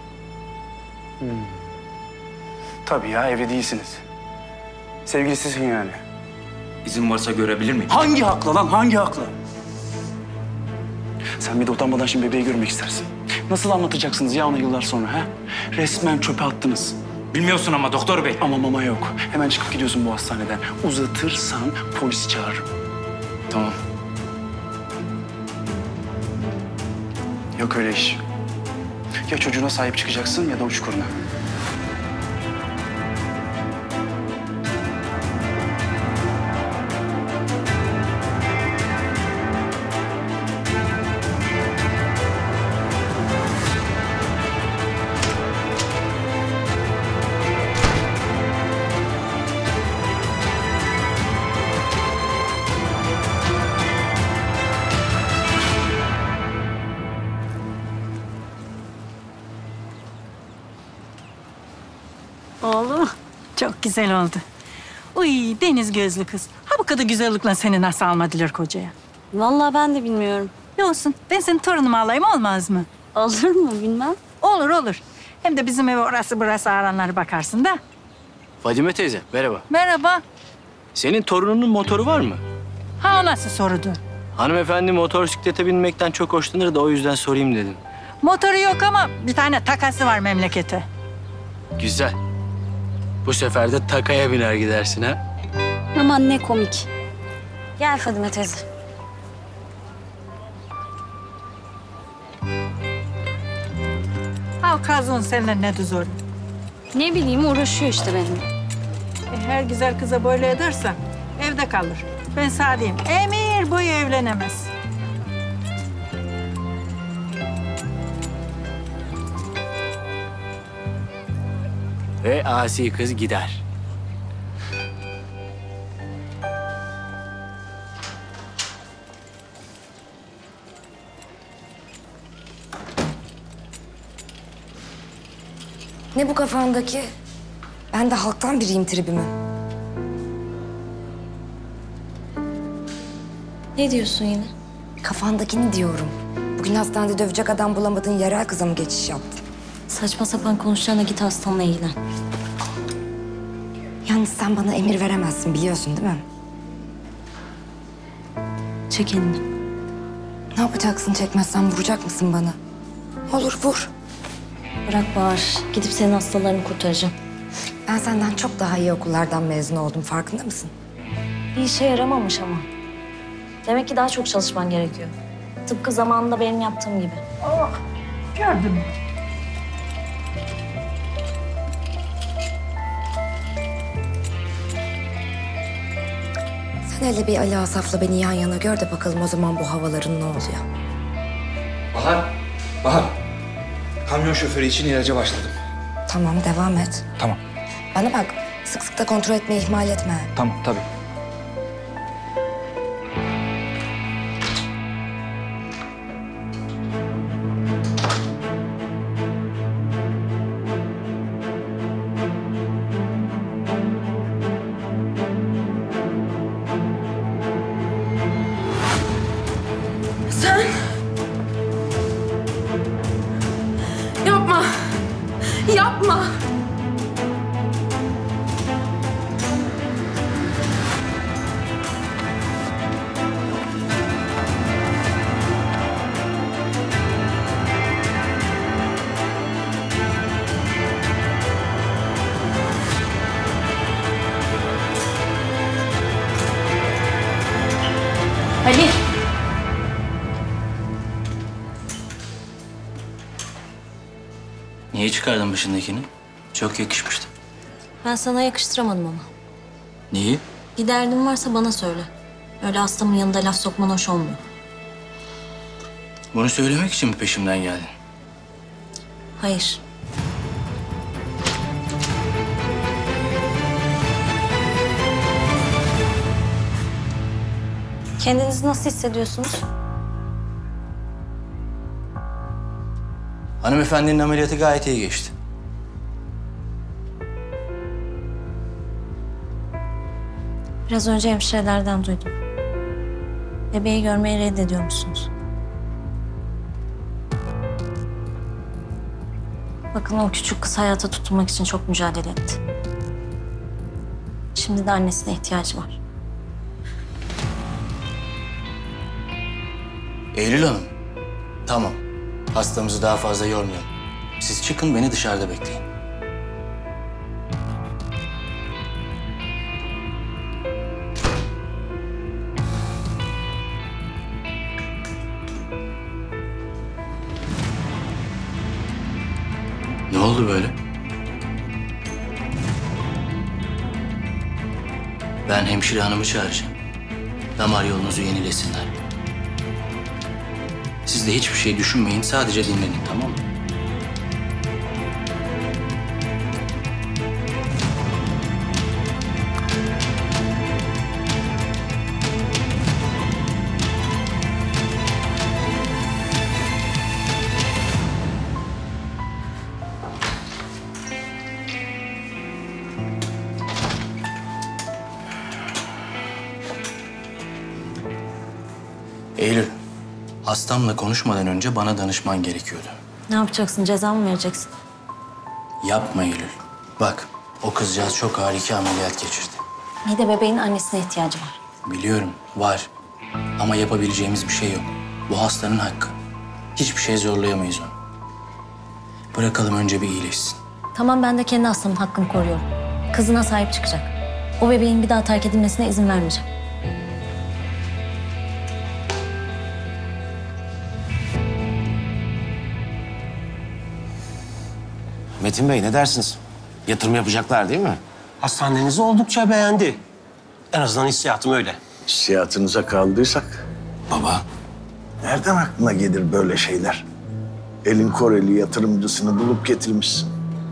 Tabii ya, evli değilsiniz. Sevgilisisin yani. İzin varsa görebilir miyim? Hangi hakla lan, hangi hakla? Sen bir de utanmadan şimdi bebeği görmek istersin. Nasıl anlatacaksınız ya ona yıllar sonra ha? Resmen çöpe attınız. Bilmiyorsun ama doktor bey. Ama mama yok. Hemen çıkıp gidiyorsun bu hastaneden. Uzatırsan polisi çağırırım. Tamam. Yok öyle iş. Ya çocuğuna sahip çıkacaksın ya da uç kuruna. Oğlum çok güzel oldu. Uy deniz gözlü kız. Ha bu kadar güzellikle seni nasıl almadılar kocaya? Vallahi ben de bilmiyorum. Ne olsun ben senin torunumu alayım olmaz mı? Olur mu bilmem. Olur olur. Hem de bizim eve orası burası aranlara bakarsın da. Fadime teyze, merhaba. Merhaba. Senin torununun motoru var mı? Ha o nasıl sorudu? Hanımefendi motosiklete binmekten çok hoşlanır da o yüzden sorayım dedim. Motoru yok ama bir tane takası var memlekete. Güzel. Bu sefer de takaya biner gidersin ha. Aman ne komik. Gel Fadime teyze. Ha o kazun seninle ne zor. Ne bileyim uğraşıyor işte benimle. Her güzel kıza böyle edersen evde kalır. Ben sana diyeyim, emir boyu evlenemez. Ve asi kız gider. Ne bu kafandaki? Ben de halktan biriyim tribimi. Ne diyorsun yine? Kafandakini diyorum. Bugün hastanede dövecek adam bulamadığın yerel kıza mı geçiş yaptın? Saçma sapan konuşacağına git hastanla ilgilen. Yalnız sen bana emir veremezsin biliyorsun değil mi? Çek elini. Ne yapacaksın çekmezsen vuracak mısın bana? Olur vur. Bırak Bahar. Gidip senin hastalarını kurtaracağım. Ben senden çok daha iyi okullardan mezun oldum farkında mısın? Bir işe yaramamış ama. Demek ki daha çok çalışman gerekiyor. Tıpkı zamanında benim yaptığım gibi. Oh, gördün mü? Sen hele bir Ali Asaf'la beni yan yana gör de bakalım o zaman bu havaların ne oluyor. Bahar. Kamyon şoförü için ilaca başladım. Tamam devam et. Tamam. Bana bak sık sık da kontrol etmeyi ihmal etme. Tamam tabii. Sen... Yapma. Yapma. Ali. Niye çıkardın başındakini? Çok yakışmıştı. Ben sana yakıştıramadım ama. Niye? Bir derdin varsa bana söyle. Öyle hastamın yanında laf sokman hoş olmuyor. Bunu söylemek için mi peşimden geldin? Hayır. Kendinizi nasıl hissediyorsunuz? Hanımefendinin ameliyatı gayet iyi geçti. Biraz önce hemşirelerden duydum. Bebeği görmeyi reddediyor musunuz? Bakın o küçük kız hayata tutunmak için çok mücadele etti. Şimdi de annesine ihtiyacı var. Eylül Hanım, tamam. Hastamızı daha fazla yormayalım. Siz çıkın, beni dışarıda bekleyin. Ne oldu böyle? Ben hemşire hanımı çağıracağım. Damar yolunuzu yenilesinler. Siz de hiçbir şey düşünmeyin, sadece dinlenin, tamam mı? Eylül, hastamla konuşmadan önce bana danışman gerekiyordu. Ne yapacaksın? Ceza mı vereceksin? Yapma Eylül. Bak, o kızcağız çok ağır 2 ameliyat geçirdi. İyi de bebeğin annesine ihtiyacı var. Biliyorum, var. Ama yapabileceğimiz bir şey yok. Bu hastanın hakkı. Hiçbir şey zorlayamayız onu. Bırakalım önce bir iyileşsin. Tamam, ben de kendi hastamın hakkını koruyorum. Kızına sahip çıkacak. O bebeğin bir daha terk edilmesine izin vermeyeceğim. Metin Bey ne dersiniz? Yatırım yapacaklar değil mi? Hastanenizi oldukça beğendi. En azından hissiyatım öyle. Hissiyatınıza kaldıysak. Baba. Nereden aklına gelir böyle şeyler? Elin Koreli yatırımcısını bulup getirmişsin.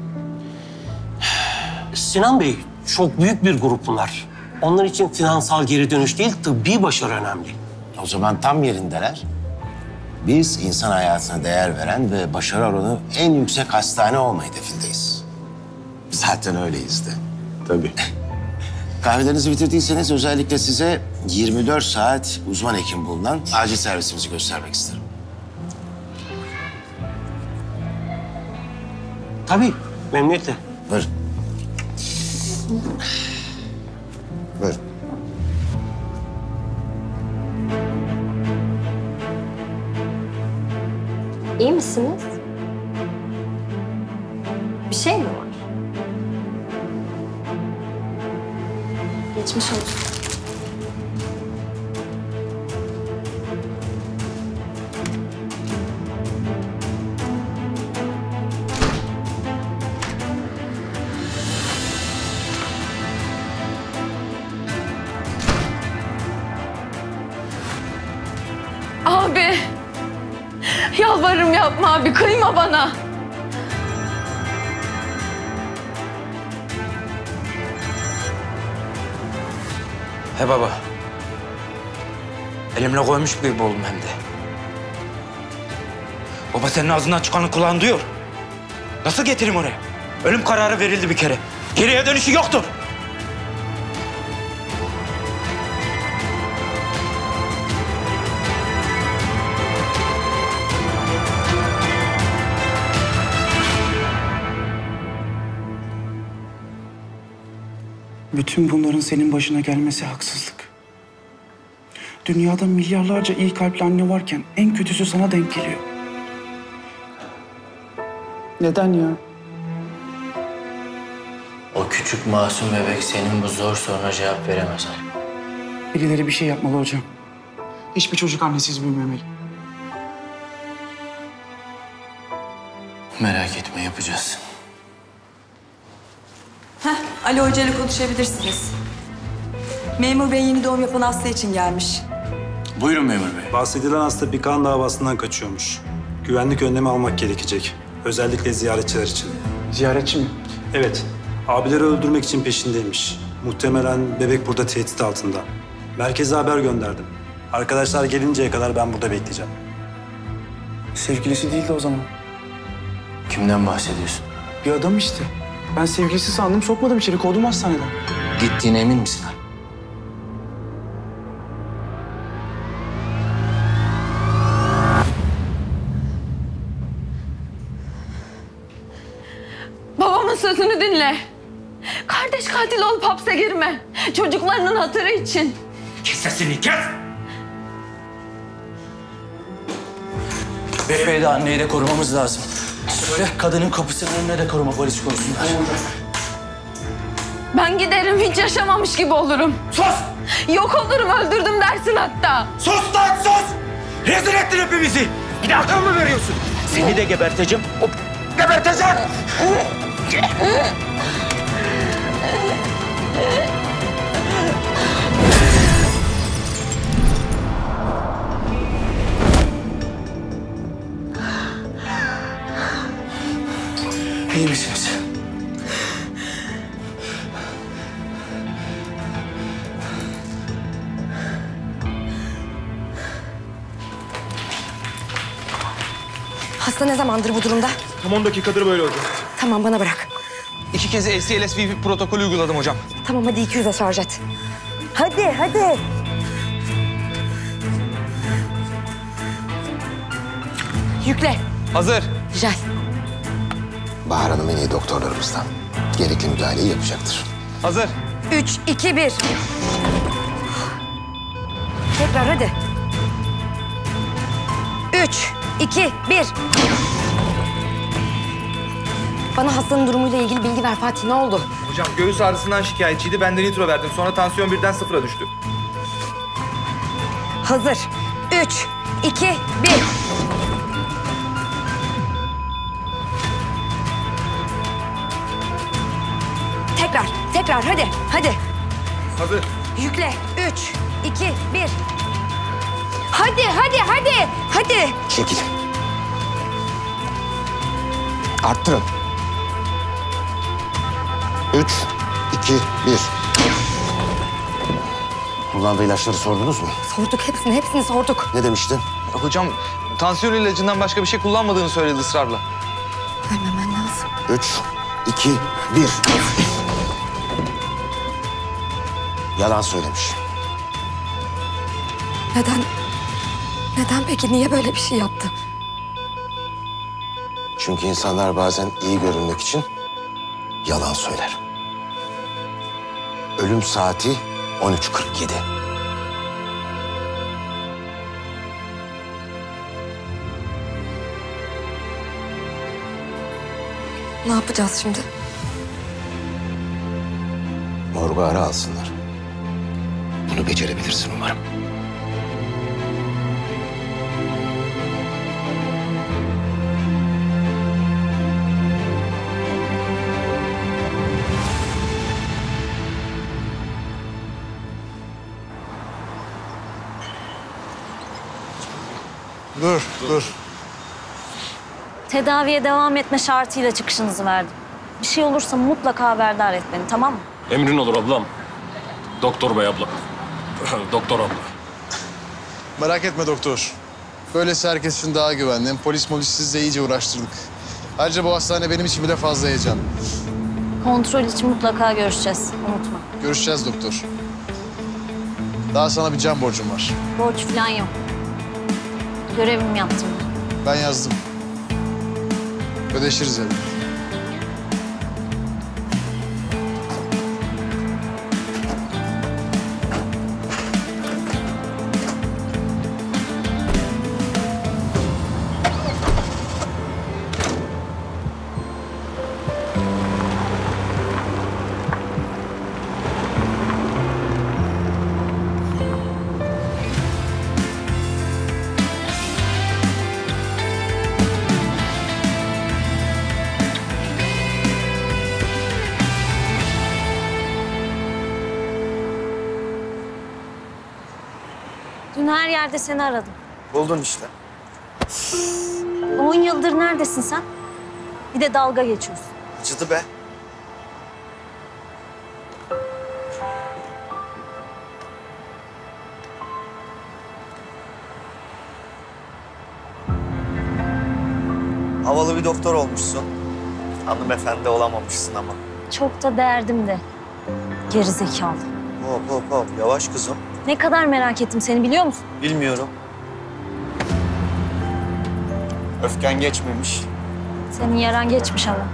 Sinan Bey, çok büyük bir grup bunlar. Onlar için finansal geri dönüş değil, tıbbi başarı önemli. O zaman tam yerindeler. Biz insan hayatına değer veren ve başarı oranı en yüksek hastane olma hedefindeyiz. Zaten öyleyiz de. Tabii. Kahvelerinizi bitirdiyseniz özellikle size 24 saat uzman hekim bulunan acil servisimizi göstermek isterim. Tabii, memnuniyetle. Buyurun. Buyurun. İyi misiniz? Bir şey mi var? Geçmiş olsun. Abi. Yalvarırım yapma abi. Kıyma bana. He baba. Elimle koymuş gibi oldum hem de. Baba senin ağzından çıkanı kulağın duyuyor. Nasıl getireyim oraya? Ölüm kararı verildi bir kere. Geriye dönüşü yoktur. Bütün bunların senin başına gelmesi haksızlık. Dünyada milyarlarca iyi kalpli anne varken en kötüsü sana denk geliyor. Neden ya? O küçük masum bebek senin bu zor soruna cevap veremez Ali. Birileri bir şey yapmalı hocam. Hiçbir çocuk annesiz büyümemeli. Merak etme, yapacağız. Heh, Ali Hoca ile konuşabilirsiniz. Memur Bey yeni doğum yapan hasta için gelmiş. Buyurun memur bey. Bahsedilen hasta bir kan davasından kaçıyormuş. Güvenlik önlemi almak gerekecek. Özellikle ziyaretçiler için. Ziyaretçi mi? Evet. Abileri öldürmek için peşindeymiş. Muhtemelen bebek burada tehdit altında. Merkeze haber gönderdim. Arkadaşlar gelinceye kadar ben burada bekleyeceğim. Sevgilisi değildi o zaman. Kimden bahsediyorsun? Bir adam işte. Ben sevgilisi sandım, sokmadım içeri, kovdum hastaneden. Gittiğine emin misin Ali? Babamın sözünü dinle. Kardeş katil olup hapse girme. Çocuklarının hatırı için. Kes sesini, kes! Bebeği de anneyi de korumamız lazım. Söyle kadının kapısının önüne de koruma polis koysunlar. Ben giderim, hiç yaşamamış gibi olurum. Sus! Yok olurum, öldürdüm dersin hatta. Sus lan sus! Rezil ettin hepimizi! Bir de akıl mı veriyorsun? Seni de geberteceğim. Geberteceğim! İyi misiniz? Hasta ne zamandır bu durumda? Tam 10 dakikadır böyle hocam. Tamam, bana bırak. 2 kez LCLSV protokolü uyguladım hocam. Tamam, hadi 200'e şarj et. Hadi. Yükle. Hazır. Güzel. Bahar Hanım en iyi doktorlarımızdan. Gerekli müdahaleyi yapacaktır. Hazır. 3, 2, 1. Tekrar hadi. 3, 2, 1. Bana hastanın durumuyla ilgili bilgi ver Fatih. Ne oldu? Hocam göğüs ağrısından şikayetçiydi. Ben de nitro verdim. Sonra tansiyon birden 0'a düştü. Hazır. 3, 2, 1. Tekrar hadi. Hazır. Yükle. 3, 2, 1. Hadi. Çekil. Arttırın. 3, 2, 1. Kullandığı ilaçları sordunuz mu? Sorduk, hepsini sorduk. Ne demişti? Hocam tansiyon ilacından başka bir şey kullanmadığını söyledi ısrarla. Ölmemen lazım. 3, 2, 1. Yalan söylemiş. Neden peki? Niye böyle bir şey yaptı? Çünkü insanlar bazen iyi görünmek için yalan söyler. Ölüm saati 13.47. Ne yapacağız şimdi? Morgu ara alsınlar. Bunu becerebilirsin umarım. Dur. Tedaviye devam etme şartıyla çıkışınızı verdim. Bir şey olursa mutlaka haberdar et beni, tamam mı? Emrin olur ablam. Doktor bey abla. Doktor abla. Merak etme doktor. Böylesi herkes için daha güvenli. Hem polis sizle iyice uğraştırdık. Ayrıca bu hastane benim için bile fazla heyecan. Kontrol için mutlaka görüşeceğiz, unutma. Görüşeceğiz doktor. Daha sana bir can borcum var. Borç falan yok. Görevimi yaptım. Ben yazdım. Ödeşiriz evde. Dün her yerde seni aradım. Buldun işte. 10 yıldır neredesin sen? Bir de dalga geçiyorsun. Acıdı be. Havalı bir doktor olmuşsun. Hanımefendi olamamışsın ama. Çok da derdim de. Gerizekalı. Hop. Yavaş kızım. Ne kadar merak ettim seni biliyor musun? Bilmiyorum. Öfken geçmemiş. Senin yaran geçmiş ama.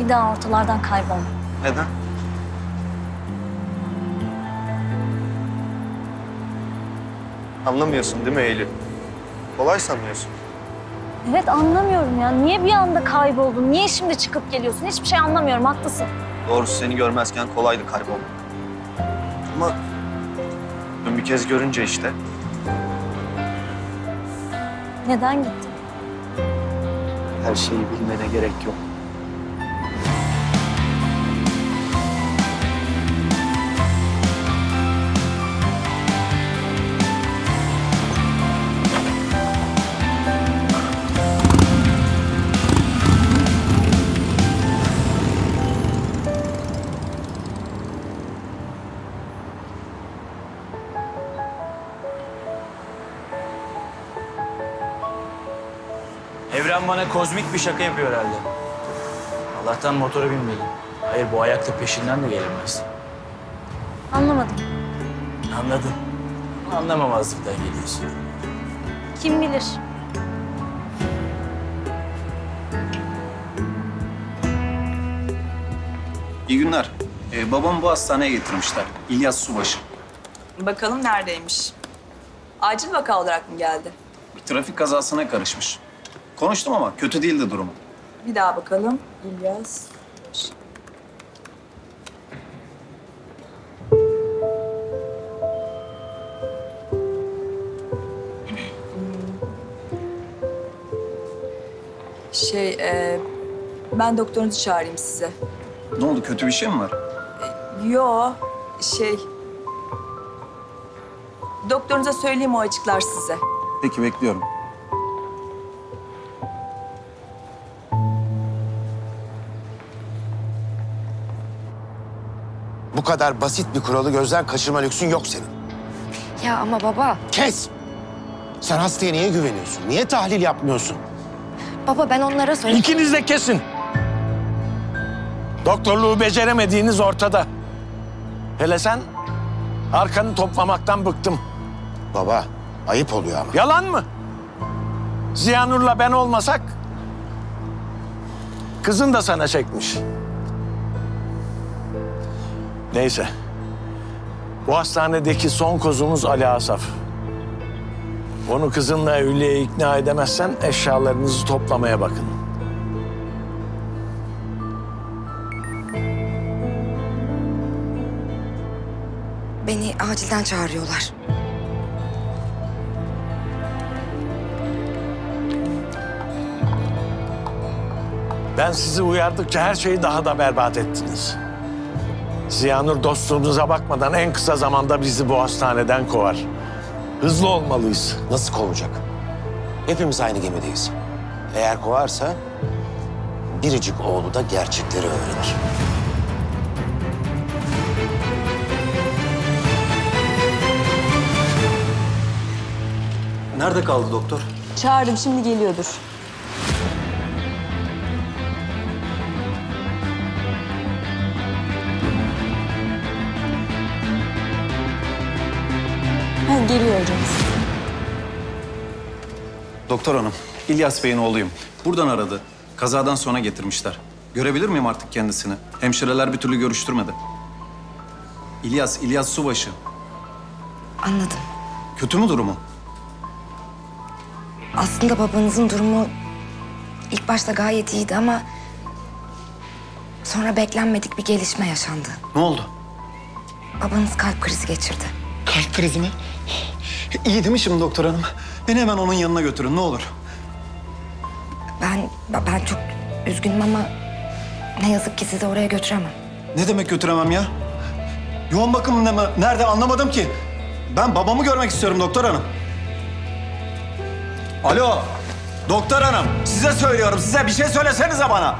daha ortalardan kaybolma. Neden? Anlamıyorsun değil mi Eylül? Kolay sanıyorsun. Evet anlamıyorum ya. Niye bir anda kayboldun? Niye şimdi çıkıp geliyorsun? Hiçbir şey anlamıyorum. Haklısın. Doğrusu seni görmezken kolaydı kaybolmak. Ama dün bir kez görünce işte. Neden gittin? Her şeyi bilmene gerek yok. Evren bana kozmik bir şaka yapıyor herhalde. Allah'tan motora binmedim. Hayır, bu ayakla peşinden de gelemezdim. Anlamadım. Anladın. Anlamamazlıktan geliyorsun. Kim bilir? İyi günler. Babamı bu hastaneye getirmişler. İlyas Subaşı. Bakalım neredeymiş? Acil vaka olarak mı geldi? Bir trafik kazasına karışmış. Konuştum ama kötü değildi durumu. Bir daha bakalım. İlyas. Ben doktorunuzu çağırayım size. Ne oldu? Kötü bir şey mi var? Yo, doktorunuza söyleyeyim, o açıklar size. Peki, bekliyorum. Bu kadar basit bir kuralı gözden kaçırma lüksün yok senin. Ya ama baba. Kes! Sen hastaya niye güveniyorsun? Niye tahlil yapmıyorsun? Baba ben onlara söyledim. İkiniz de kesin. Doktorluğu beceremediğiniz ortada. Hele sen arkanı toplamaktan bıktım. Baba, ayıp oluyor ama. Yalan mı? Ziyanur'la ben olmasak kızın da sana çekmiş. Neyse. Bu hastanedeki son kozumuz Ali Asaf. Onu kızınla evliliğe ikna edemezsen eşyalarınızı toplamaya bakın. Beni acilden çağırıyorlar. Ben sizi uyardıkça her şeyi daha da berbat ettiniz. Ziyanur dostluğunuza bakmadan en kısa zamanda bizi bu hastaneden kovar. Hızlı olmalıyız. Nasıl kovacak? Hepimiz aynı gemideyiz. Eğer kovarsa biricik oğlu da gerçekleri öğrenir. Nerede kaldı doktor? Çağırdım, şimdi geliyordur. Geliyor hocam. Doktor hanım, İlyas Bey'in oğluyum. Buradan aradı. Kazadan sonra getirmişler. Görebilir miyim artık kendisini? Hemşireler bir türlü görüştürmedi. İlyas Subaşı. Anladım. Kötü mü durumu? Aslında babanızın durumu ilk başta gayet iyiydi ama sonra beklenmedik bir gelişme yaşandı. Ne oldu? Babanız kalp krizi geçirdi. Kalp krizi mi? İyi değil mi şimdi doktor hanım? Beni hemen onun yanına götürün ne olur. Ben çok üzgünüm ama ne yazık ki sizi oraya götüremem. Ne demek götüremem ya? Yoğun bakım nerede anlamadım ki. Ben babamı görmek istiyorum doktor hanım. Alo, doktor hanım. Size söylüyorum, size bir şey söylesenize bana.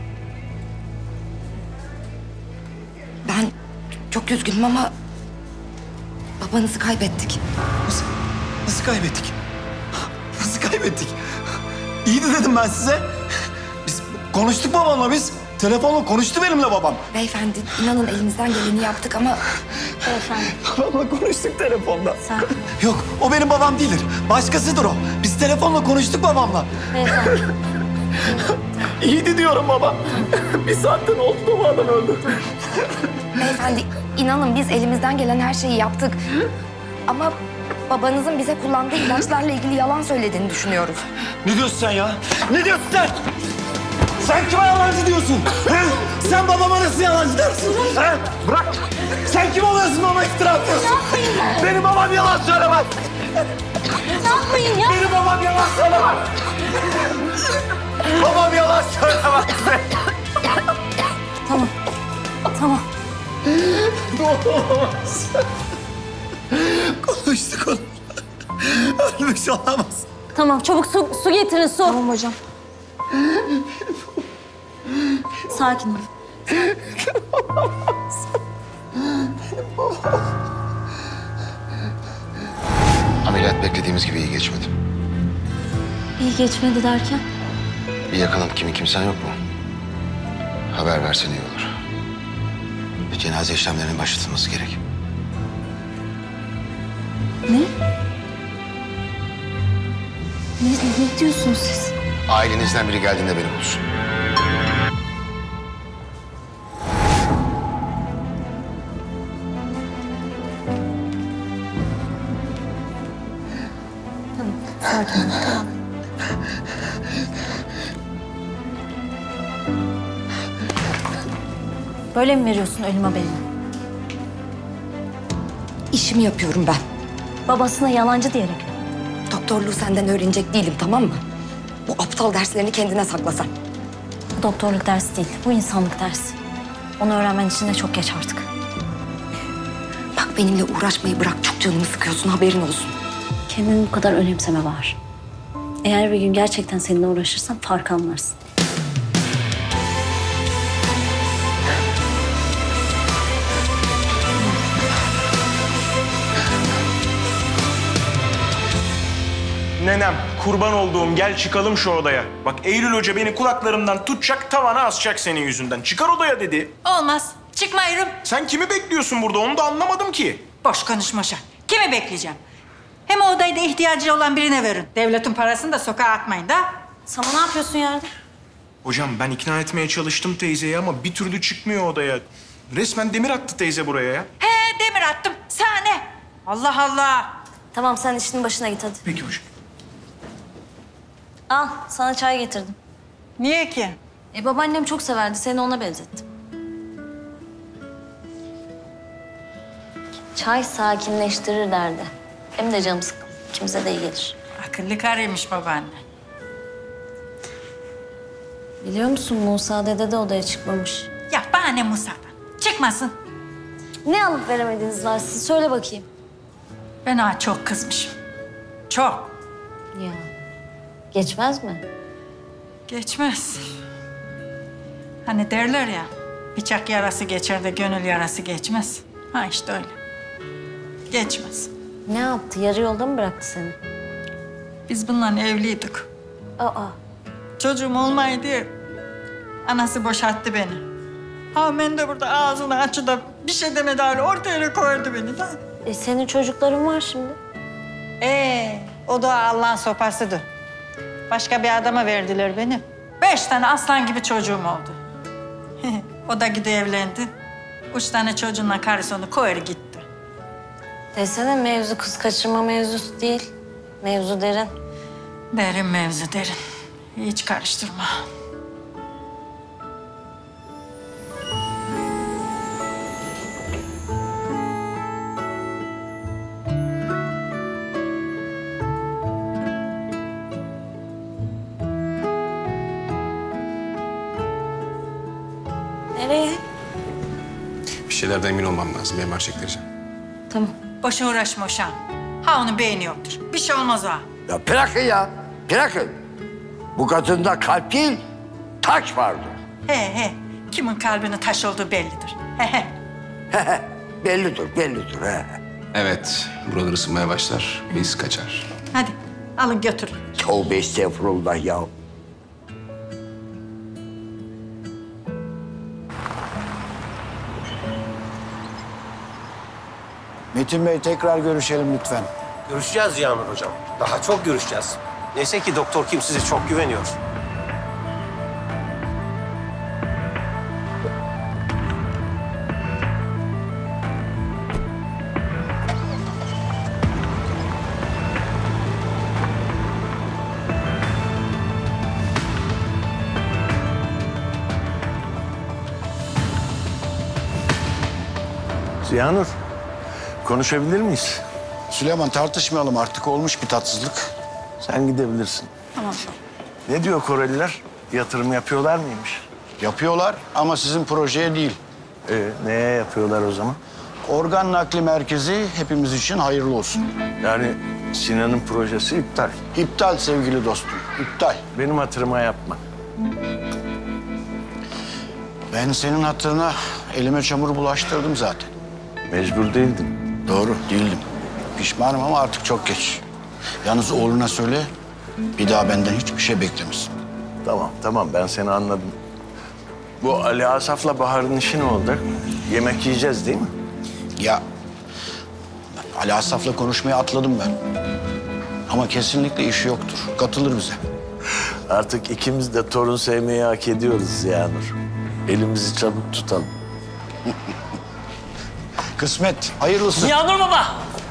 Ben çok üzgünüm ama babanızı kaybettik. Nasıl kaybettik? Nasıl kaybettik? İyiydi dedim ben size. Biz konuştuk babamla biz. Telefonla konuştu benimle babam. Beyefendi inanın elimizden geleni yaptık ama... Beyefendi. Babamla konuştuk telefonda. Sakin ol. Yok, o benim babam değildir. Başkasıdır o. Biz telefonla konuştuk babamla. Beyefendi. İyiydi diyorum baba. Bir saatten oldu da bu adam öldü. Beyefendi, inanın biz elimizden gelen her şeyi yaptık. Ama babanızın bize kullandığı ilaçlarla ilgili yalan söylediğini düşünüyoruz. Ne diyorsun sen ya? Ne diyorsun sen? Sen kime yalancı diyorsun? He? Sen babama nasıl yalancı dersin? He? Bırak! Sen kim oluyorsun baba iftira atıyorsun? Benim babam yalan söylemez. Ne yapmayın ya? Benim babam yalan söylemez. Babam yalan söylemez. Tamam. Tamam. Olamaz. Konuştuk onu. Ölmüş olamaz. Tamam çabuk su getirin su. Tamam hocam. Sakin ol. Ameliyat beklediğimiz gibi iyi geçmedi. İyi geçmedi derken? Bir yakının kimin kimsen yok mu? Haber versen iyi olur. Bir cenaze işlemlerinin başlatılması gerek. Ne? Ne diyorsunuz siz? Ailenizden biri geldiğinde beni bulsun. Tamam, sakin ol. Tamam. Böyle mi veriyorsun ölüm haberini? İşimi yapıyorum ben. Babasına yalancı diyerek. Doktorluğu senden öğrenecek değilim, tamam mı? Bu aptal derslerini kendine sakla sen. Bu doktorluk dersi değil, bu insanlık dersi. Onu öğrenmen için de çok geç artık. Bak benimle uğraşmayı bırak, çok canımı sıkıyorsun, haberin olsun. Kendini bu kadar önemseme Bahar. Eğer bir gün gerçekten seninle uğraşırsam fark anlarsın. Nenem, kurban olduğum gel çıkalım şu odaya. Bak Eylül Hoca beni kulaklarımdan tutacak, tavana asacak senin yüzünden. Çıkar odaya dedi. Olmaz. Çıkmayırım. Sen kimi bekliyorsun burada? Onu da anlamadım ki. Boş konuşma Şah. Kimi bekleyeceğim? Hem o odayı da ihtiyacı olan birine verin. Devletin parasını da sokağa atmayın da. Sana ne yapıyorsun yerde? Hocam ben ikna etmeye çalıştım teyzeyi ama bir türlü çıkmıyor odaya. Resmen demir attı teyze buraya ya. He demir attım. Sana ne? Allah Allah. Tamam sen işinin başına git hadi. Peki hocam. Al sana çay getirdim. Niye ki? Babaannem çok severdi. Seni ona benzettim. Çay sakinleştirir derdi. Hem de canım sıkkın. İkimize de iyi gelir. Akıllı karıymış babaanne. Biliyor musun Musa dede de odaya çıkmamış. Ya bana ne Musa'dan? Çıkmasın. Ne alıp veremediğiniz var siz? Söyle bakayım. Ben ona çok kızmışım. Çok. Ya geçmez mi? Geçmez. Hani derler ya, bıçak yarası geçer de gönül yarası geçmez. Ha işte öyle. Geçmez. Ne yaptı? Yarı yolda mı bıraktı seni? Biz bununla evliydik. Aa. Çocuğum olmaydı. Anası boşalttı beni. Ha ben de burada ağzını açı da bir şey demedi hali ortaya koydu beni de. Senin çocukların var şimdi. O da Allah'ın sopasıdır. Başka bir adama verdiler beni. 5 tane aslan gibi çocuğum oldu. O da gidiyor evlendi. 3 tane çocuğunla karısı onu koyar gitti. Desene mevzu kız kaçırma mevzusu değil. Mevzu derin. Derin mevzu derin. Hiç karıştırma. Nereye? Bir şeylerden emin olmam lazım. MR çektireceğim. Tamam. Boşa uğraşma Uşağım. Ha onun beyni yoktur. Bir şey olmaz ha. Ya bırakın ya, bırakın. Bu kadında kalp değil, taş vardır. He. Kimin kalbinin taş olduğu bellidir. He. Bellidir. He. Evet, buralar ısınmaya başlar. Biz kaçar. Hadi alın götürün. Tövbe estağfurullah ya. Metin Bey tekrar görüşelim lütfen. Görüşeceğiz Yağmur Hocam. Daha çok görüşeceğiz. Neyse ki Doktor Kim size çok güveniyor. Ziyanur, konuşabilir miyiz? Süleyman tartışmayalım artık. Olmuş bir tatsızlık. Sen gidebilirsin. Tamam. Ne diyor Koreliler? Yatırım yapıyorlar mıymış? Yapıyorlar ama sizin projeye değil. Neye yapıyorlar o zaman? Organ nakli merkezi hepimiz için hayırlı olsun. Yani Sinan'ın projesi iptal. İptal sevgili dostum, iptal. Benim hatırıma yapma. Ben senin hatırına elime çamur bulaştırdım zaten. Mecbur değildim. Doğru, değildim. Pişmanım ama artık çok geç. Yalnız oğluna söyle, bir daha benden hiçbir şey beklemesin. Tamam ben seni anladım. Bu Ali Asaf'la Bahar'ın işi ne oldu? Yemek yiyeceğiz değil mi? Ya, Ali Asaf'la konuşmaya atladım ben. Ama kesinlikle işi yoktur. Katılır bize. Artık ikimiz de torun sevmeyi hak ediyoruz Ziyanur. Elimizi çabuk tutalım. Kısmet, hayırlısı. Ziyanur baba!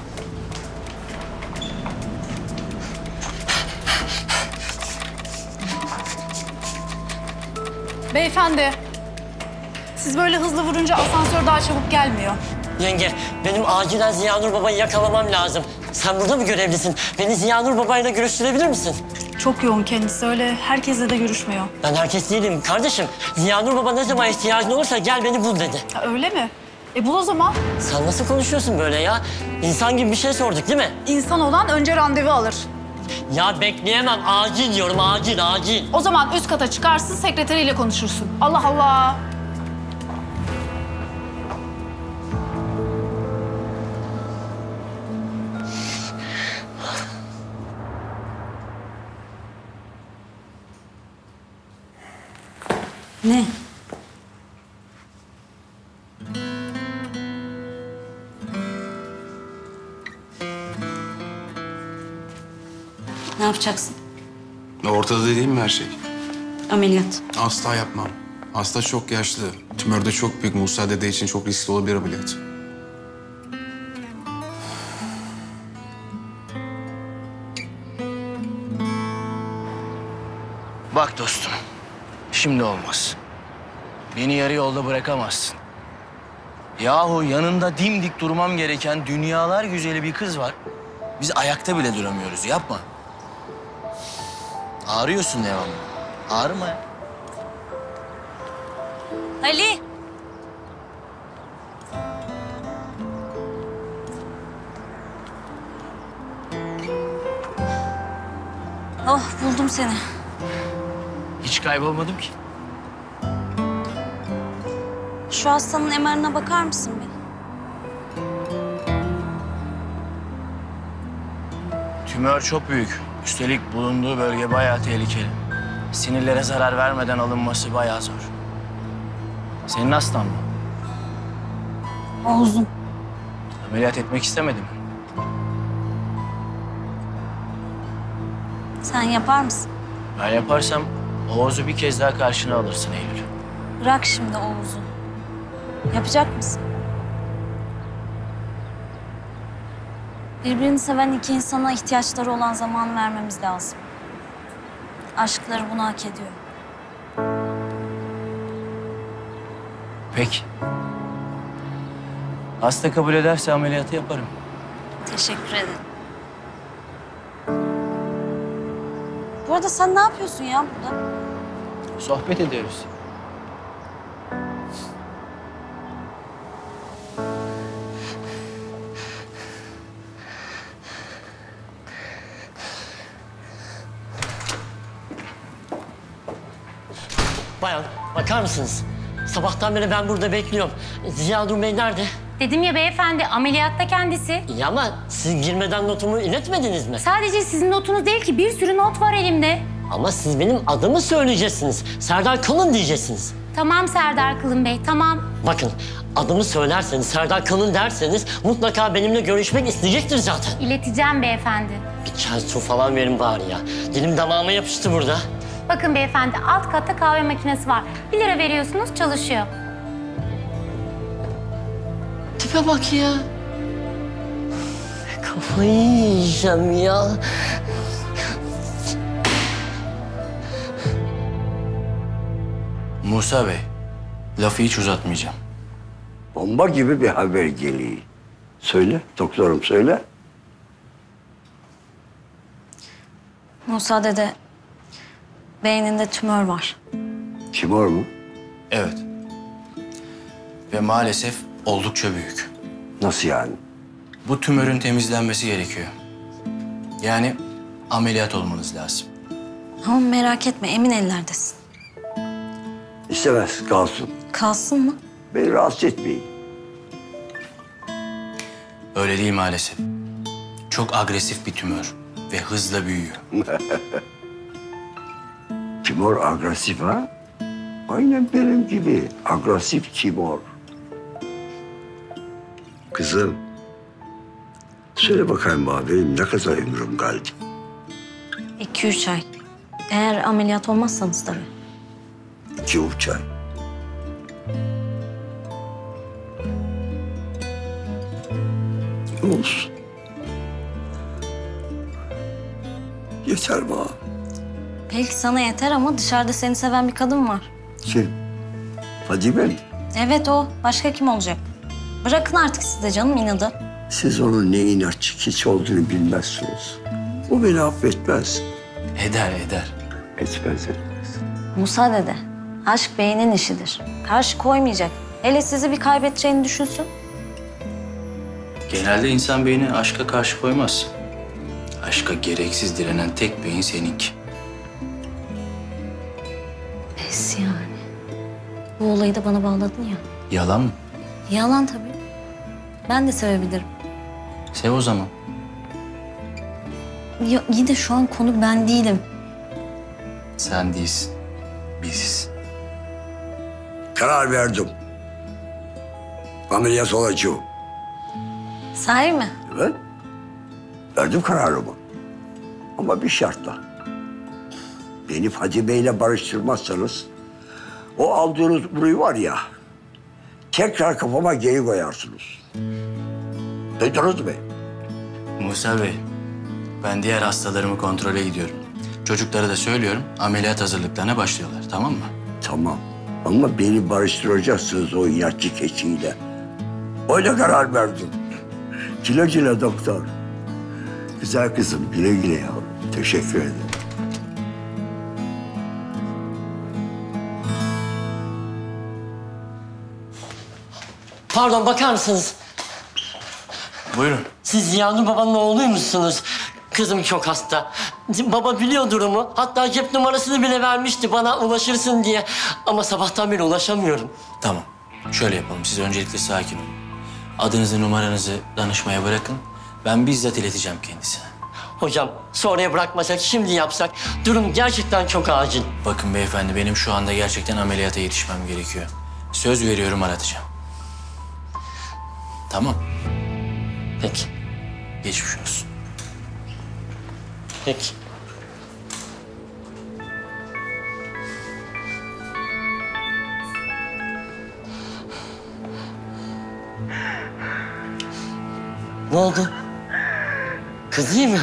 Beyefendi, siz böyle hızlı vurunca asansör daha çabuk gelmiyor. Yenge, benim acilen Ziyanur babayı yakalamam lazım. Sen burada mı görevlisin? Beni Ziyanur babayla görüştürebilir misin? Çok yoğun kendisi, öyle herkesle de görüşmüyor. Ben herkes değilim kardeşim. Ziyanur baba ne zaman ihtiyacın olursa gel beni bul dedi. Ha, öyle mi? Bul o zaman. Sen nasıl konuşuyorsun böyle ya? İnsan gibi bir şey sorduk değil mi? İnsan olan önce randevu alır. Ya bekleyemem. Acil diyorum. Acil. O zaman üst kata çıkarsın, sekreteriyle konuşursun. Allah Allah. Ne? Ne yapacaksın? Ortada değil mi her şey? Ameliyat. Asla yapmam. Hasta çok yaşlı. Tümör de çok büyük. Musa dede için çok riskli olabilir ameliyat. Bak dostum, şimdi olmaz. Beni yarı yolda bırakamazsın. Yahu yanında dimdik durmam gereken dünyalar güzeli bir kız var. Biz ayakta bile duramıyoruz, yapma. Ağrıyorsun devamlı. Ağrıma ya. Ali! Oh, buldum seni. Hiç kaybolmadım ki. Şu hastanın MR'ına bakar mısın bir? Tümör çok büyük. Üstelik bulunduğu bölge bayağı tehlikeli. Sinirlere zarar vermeden alınması bayağı zor. Senin hastan mı? Oğuz'un. Ameliyat etmek istemedim. Sen yapar mısın? Ben yaparsam Oğuz'u bir kez daha karşına alırsın Eylül. Bırak şimdi Oğuz'u. Yapacak mısın? Birbirini seven iki insana ihtiyaçları olan zaman vermemiz lazım. Aşkları bunu hak ediyor. Peki. Hasta kabul ederse ameliyatı yaparım. Teşekkür ederim. Bu arada sen ne yapıyorsun ya burada? Sohbet ediyoruz. Bayan, bakar mısınız? Sabahtan beri ben burada bekliyorum. Ziyanur Bey nerede? Dedim ya beyefendi, ameliyatta kendisi. Ya ama siz girmeden notumu iletmediniz mi? Sadece sizin notunuz değil ki, bir sürü not var elimde. Ama siz benim adımı söyleyeceksiniz. Serdar Kalın diyeceksiniz. Tamam Serdar Kılın Bey, tamam. Bakın, adımı söylerseniz, Serdar Kalın derseniz mutlaka benimle görüşmek isteyecektir zaten. İleteceğim beyefendi. Bir çay su falan verin bari ya. Dilim damağıma yapıştı burada. Bakın beyefendi, alt katta kahve makinesi var. 1 lira veriyorsunuz, çalışıyor. Tipe bak ya. Kafayı yiyeceğim ya. Musa Bey, lafı hiç uzatmayacağım. Bomba gibi bir haber geliyor. Söyle, doktorum söyle. Musa dede, beyninde tümör var. Tümör mu? Evet. Ve maalesef oldukça büyük. Nasıl yani? Bu tümörün temizlenmesi gerekiyor. Yani ameliyat olmanız lazım. Ama merak etme, emin ellerdesin. İstemez, kalsın. Kalsın mı? Beni rahatsız etmeyin. Öyle değil maalesef. Çok agresif bir tümör ve hızla büyüyor. Tümör agresif ha? Aynen benim gibi. Agresif tümör. Kızım, söyle bakayım bana benim ne kadar ömrüm kaldı? 2-3 ay. Eğer ameliyat olmazsanız tabii. 2-3 ay. Olsun. Yeter bana. Belki sana yeter ama dışarıda seni seven bir kadın var. Kim? Fadime mi? Evet o. Başka kim olacak? Bırakın artık siz de canım inadı. Siz onun ne inatçı hiç olduğunu bilmezsiniz. O beni affetmez. Eder. Etmez. Musa dede, aşk beynin işidir. Karşı koymayacak. Hele sizi bir kaybedeceğini düşünsün. Genelde insan beyni aşka karşı koymaz. Aşka gereksiz direnen tek beyin seninki. Pes yani. Bu olayı da bana bağladın ya. Yalan mı? Yalan tabii. Ben de sevebilirim. Sev o zaman. Ya iyi de şu an konu ben değilim. Sen değilsin. Biziz. Karar verdim. Ameliyat olacağım. Sahi mi? Evet. Verdim kararımı. Ama bir şartla. Beni Fadime ile barıştırmazsanız o aldığınız burayı var ya tekrar kafama geri koyarsınız. Duydunuz mu? Musa Bey, ben diğer hastalarımı kontrole gidiyorum. Çocuklara da söylüyorum, ameliyat hazırlıklarına başlıyorlar, tamam mı? Tamam. Ama beni barıştıracaksınız o inatçı keçiyle. Öyle karar verdim. Güle güle doktor. Güzel kızım, güle güle yavrum. Teşekkür ederim. Pardon, bakar mısınız? Buyurun. Siz Ziyanur babanın oğluymuşsunuz. Kızım çok hasta. Baba biliyor durumu. Hatta cep numarasını bile vermişti bana ulaşırsın diye. Ama sabahtan beri ulaşamıyorum. Tamam, şöyle yapalım. Siz öncelikle sakin olun. Adınızı, numaranızı danışmaya bırakın. Ben bizzat ileteceğim kendisine. Hocam, sonraya bırakmasak, şimdi yapsak. Durum gerçekten çok acil. Bakın beyefendi, benim şu anda gerçekten ameliyata yetişmem gerekiyor. Söz veriyorum, aratacağım. Tamam. Peki. Geçmiş olsun. Peki. Ne oldu? Kız iyi mi?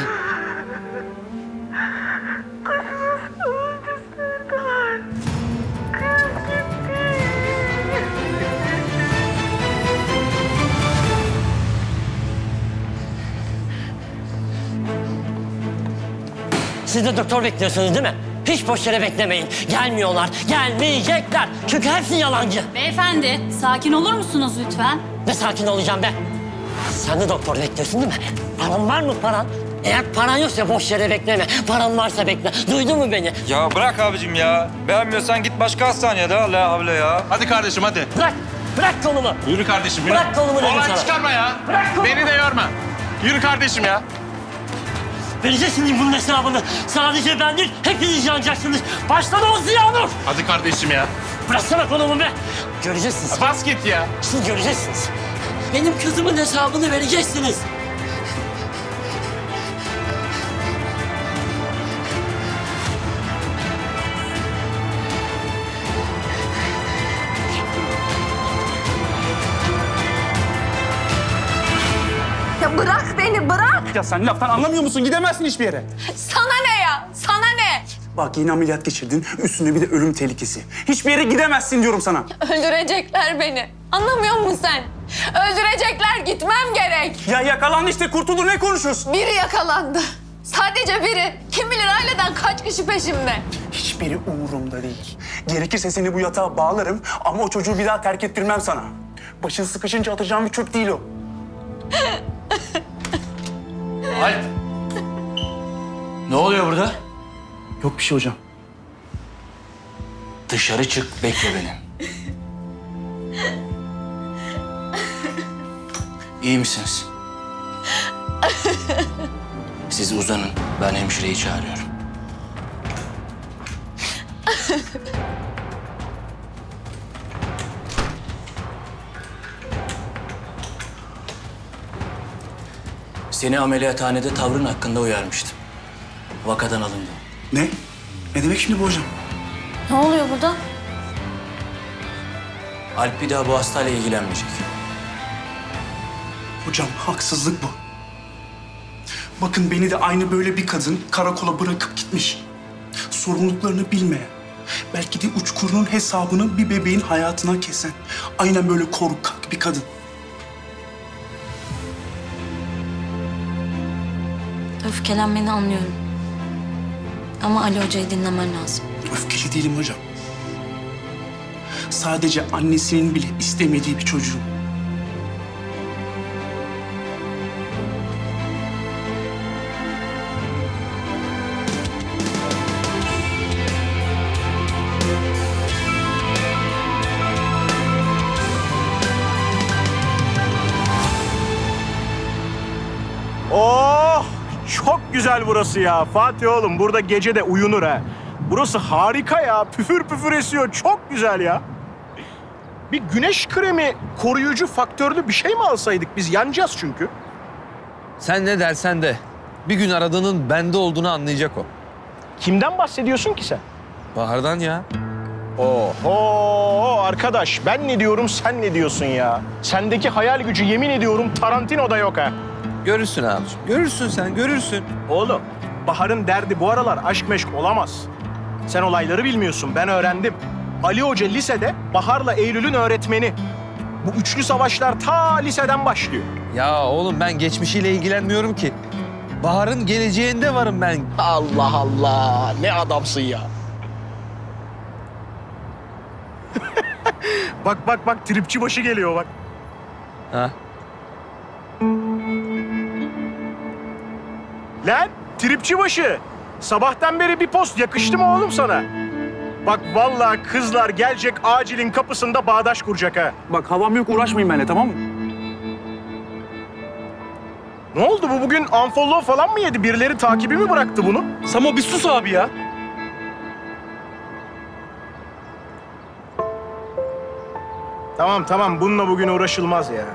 Siz de doktor bekliyorsunuz değil mi? Hiç boş yere beklemeyin. Gelmiyorlar, gelmeyecekler. Çünkü hepsi yalancı. Beyefendi, sakin olur musunuz lütfen? Ne sakin olacağım be? Sen de doktor bekliyorsun değil mi? Paran var mı paran? Eğer paran yoksa boş yere bekleme. Paran varsa bekle. Duydun mu beni? Ya bırak abicim ya. Beğenmiyorsan git başka hastaneye de Allah havle ya. Hadi kardeşim hadi. Bırak. Bırak kolumu. Yürü kardeşim yürü. Bırak kolumu dedim Olay sana. çıkarma ya. Bırak kolumu. Beni de yorma. Yürü kardeşim ya. Vereceksiniz bunun hesabını. Sadece ben değil, hepiniz yanacaksınız. Başta da o Ziyanur. Hadi kardeşim ya. Bıraksana kolumu be. Göreceksiniz. Bas git ya. Siz göreceksiniz. Benim kızımın hesabını vereceksiniz. Ya bırak beni, bırak. Ya sen laftan anlamıyor musun? Gidemezsin hiçbir yere. Sana ne ya? Sana ne? Bak yeni ameliyat geçirdin, üstüne bir de ölüm tehlikesi. Hiçbir yere gidemezsin diyorum sana. Öldürecekler beni. Anlamıyor musun sen? Öldürecekler, gitmem gerek. Ya yakalandı işte, kurtuldu. Ne konuşuyorsun? Biri yakalandı. Sadece biri. Kim bilir aileden kaç kişi peşimde. Hiçbiri umurumda değil. Gerekirse seni bu yatağa bağlarım ama o çocuğu bir daha terk ettirmem sana. Başın sıkışınca atacağım bir çöp değil o. Alp. Ne oluyor burada? Yok bir şey hocam. Dışarı çık, bekle beni. İyi misiniz? Siz uzanın, ben hemşireyi çağırıyorum. Seni ameliyathanede tavrın hakkında uyarmıştım. Vakadan alındın. Ne? Ne demek şimdi bu hocam? Ne oluyor burada? Alp bir daha bu hastayla ilgilenmeyecek. Hocam haksızlık bu. Bakın beni de aynı böyle bir kadın karakola bırakıp gitmiş. Sorumluluklarını bilmeyen, belki de uçkurunun hesabını bir bebeğin hayatına kesen, aynen böyle korkak bir kadın. Öfkelenmeni anlıyorum. Ama Ali Hoca'yı dinlemen lazım. Öfkeli değilim hocam. Sadece annesinin bile istemediği bir çocuğum. Oh! Çok güzel burası ya. Fatih oğlum burada gece de uyunur ha. Burası harika ya. Püfür püfür esiyor. Çok güzel ya. Bir güneş kremi koruyucu faktörlü bir şey mi alsaydık? Biz yanacağız çünkü. Sen ne dersen de bir gün aradığının bende olduğunu anlayacak o. Kimden bahsediyorsun ki sen? Bahar'dan ya. Oho arkadaş ben ne diyorum sen ne diyorsun ya? Sendeki hayal gücü yemin ediyorum Tarantino'da yok ha. Görürsün abiciğim. Görürsün sen, görürsün. Oğlum, Bahar'ın derdi bu aralar aşk meşk olamaz. Sen olayları bilmiyorsun, ben öğrendim. Ali Hoca lisede Bahar'la Eylül'ün öğretmeni. Bu üçlü savaşlar ta liseden başlıyor. Ya oğlum ben geçmişiyle ilgilenmiyorum ki. Bahar'ın geleceğinde varım ben. Allah Allah, ne adamsın ya. bak, tripçi başı geliyor bak. Ha? Lan tripçi başı. Sabahtan beri bir post yakıştı mı oğlum sana? Bak vallahi kızlar gelecek acilin kapısında bağdaş kuracak ha. Bak havam yok, uğraşmayın benimle, tamam mı? Ne oldu bu bugün unfollow falan mı yedi? Birileri takibi mi bıraktı bunu? Samo bir sus abi ya. Tamam bununla bugün uğraşılmaz ya.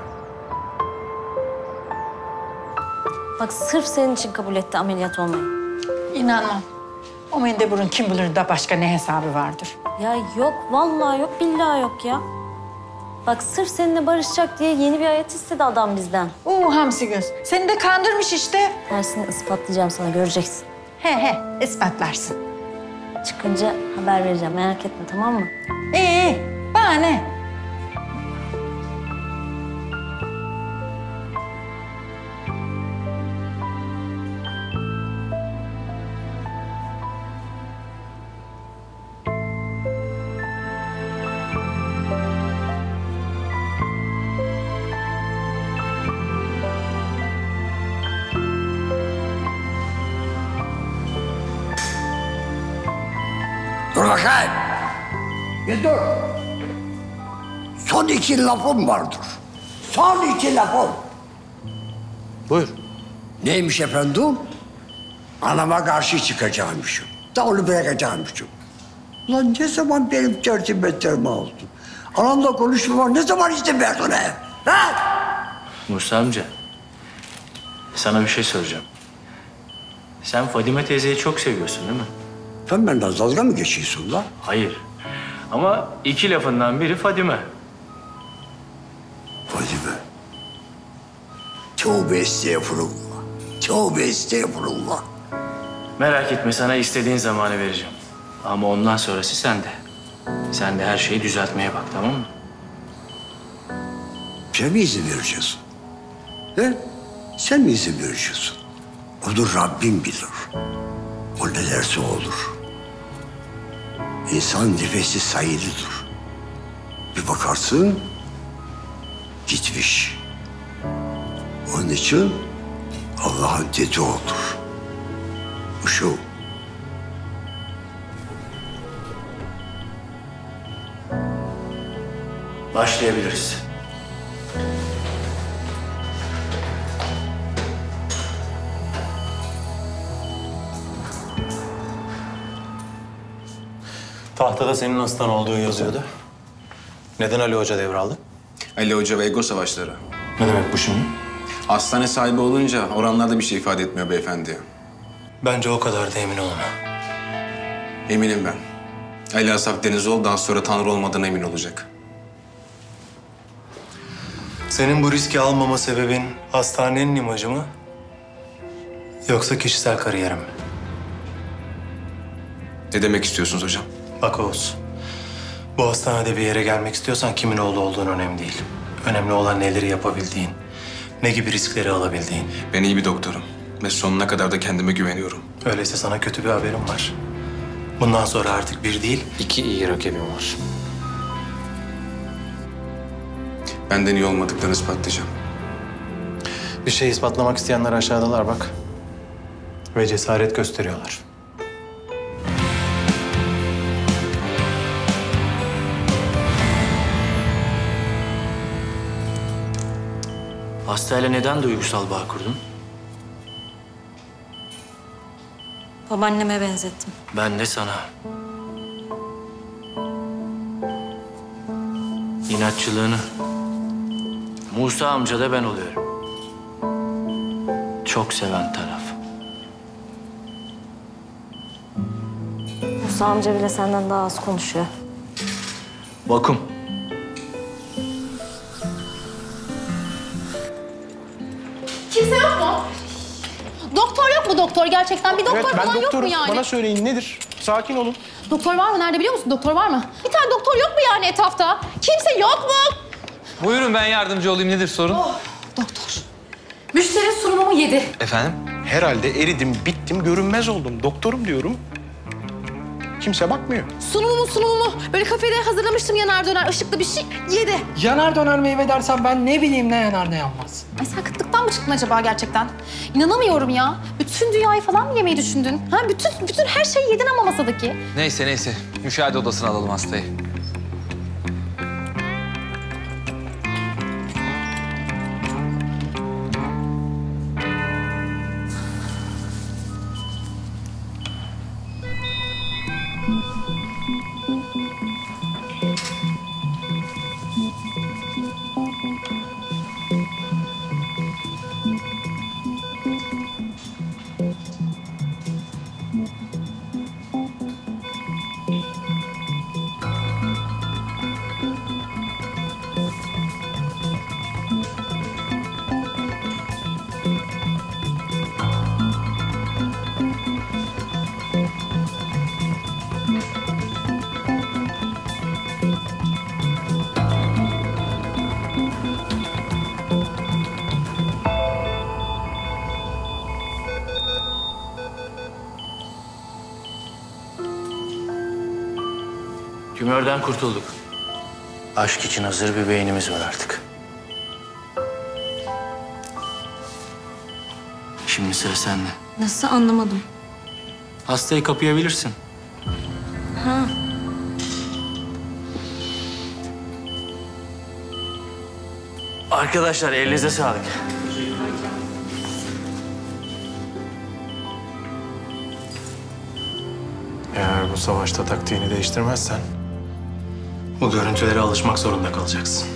Bak sırf senin için kabul etti ameliyat olmayı. İnanmam. O mendeburun kim bilir de başka ne hesabı vardır. Ya yok, vallahi yok, billahi yok ya. Bak sırf seninle barışacak diye yeni bir hayat istedi adam bizden. Hamsi göz. Seni de kandırmış işte. Tersini ispatlayacağım sana, göreceksin. He, ispatlarsın. Çıkınca haber vereceğim, merak etme, tamam mı? İyi, bana ne? Dur bakayım. Bir dur. Son iki lafım vardır. Son iki lafım. Buyur. Neymiş efendim? Anama karşı çıkacağımışım. Da onu bırakacağımışım. Lan ne zaman benim tertibetlerimi aldın? Anamla konuşmama ne zaman izin verdin ha? Musa amca, sana bir şey soracağım. Sen Fadime teyzeyi çok seviyorsun değil mi? Sen benden dalga mı geçiyorsun lan? Hayır. Ama iki lafından biri Fadime. Fadime. Tövbe estağfurullah. Tövbe estağfurullah. Merak etme, sana istediğin zamanı vereceğim. Ama ondan sonrası sende. Sen de her şeyi düzeltmeye bak, tamam mı? Sen mi izin vereceksin? He? Sen mi izin vereceksin? Onu Rabbim bilir. O ne derse olur. İnsan nefesi sayılıdır. Bir bakarsın, gitmiş. Onun için Allah'ın dediği olur. Bu şu. Başlayabiliriz. Tahtada senin hastan olduğu yazıyordu. Neden Ali Hoca devraldı? Ali Hoca ve ego savaşları. Ne demek bu şimdi? Hastane sahibi olunca oranlarda bir şey ifade etmiyor beyefendi. Bence o kadar da emin olma. Eminim ben. Ali Asaf Denizoglu daha sonra Tanrı olmadığına emin olacak. Senin bu riski almama sebebin hastanenin imajı mı? Yoksa kişisel kariyerim mi? Ne demek istiyorsunuz hocam? Bak Oğuz, bu hastanede bir yere gelmek istiyorsan kimin oğlu olduğun önemli değil. Önemli olan neleri yapabildiğin, ne gibi riskleri alabildiğin. Ben iyi bir doktorum ve sonuna kadar da kendime güveniyorum. Öyleyse sana kötü bir haberim var. Bundan sonra artık bir değil, 2 iyi rakibim var. Benden iyi olmadıklarını ispatlayacağım. Bir şey ispatlamak isteyenler aşağıdalar bak. Ve cesaret gösteriyorlar. Hastayla neden duygusal bağ kurdun? Babaanneme benzettim. Ben de sana. İnatçılığını. Musa amca da ben oluyorum. Çok seven taraf. Musa amca bile senden daha az konuşuyor. Vakum. Kimse yok mu? Doktor yok mu doktor gerçekten? Bir doktor falan yok mu yani? Bana söyleyin nedir? Sakin olun. Doktor var mı? Nerede biliyor musun? Doktor var mı? Bir tane doktor yok mu yani etrafta? Kimse yok mu? Buyurun ben yardımcı olayım. Nedir sorun? Doktor. Müşteri sunumumu yedi. Efendim? Herhalde eridim, bittim, görünmez oldum. Doktorum diyorum. Kimse bakmıyor. Sunumumu böyle kafede hazırlamıştım yanar döner ışıklı bir şey yedi. Yanar döner meyve dersen ben ne bileyim ne yanar ne yanmaz. Ay sen kıtlıktan mı çıktın acaba gerçekten? İnanamıyorum ya. Bütün dünyayı falan mı yemeyi düşündün? Ha bütün her şeyi yedin ama masadaki. Neyse. Müşahede odasına alalım hastayı. Tümörden kurtulduk. Aşk için hazır bir beynimiz var artık. Şimdi sıra sende. Nasıl anlamadım. Hastayı kapayabilirsin. Ha. Arkadaşlar elinize sağlık. Eğer bu savaşta taktiğini değiştirmezsen bu görüntülere alışmak zorunda kalacaksın.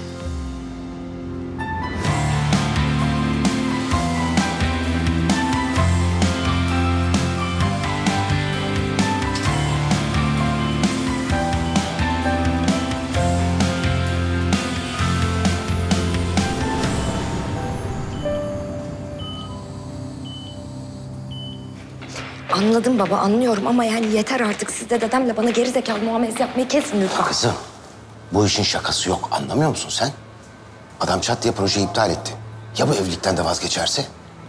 Anladım baba, anlıyorum ama yani yeter artık. Siz de dedemle bana geri zekalı muamelesi yapmayı kesin lütfen. Kızım, bu işin şakası yok. Anlamıyor musun sen? Adam çat diye projeyi iptal etti. Ya bu evlilikten de vazgeçerse?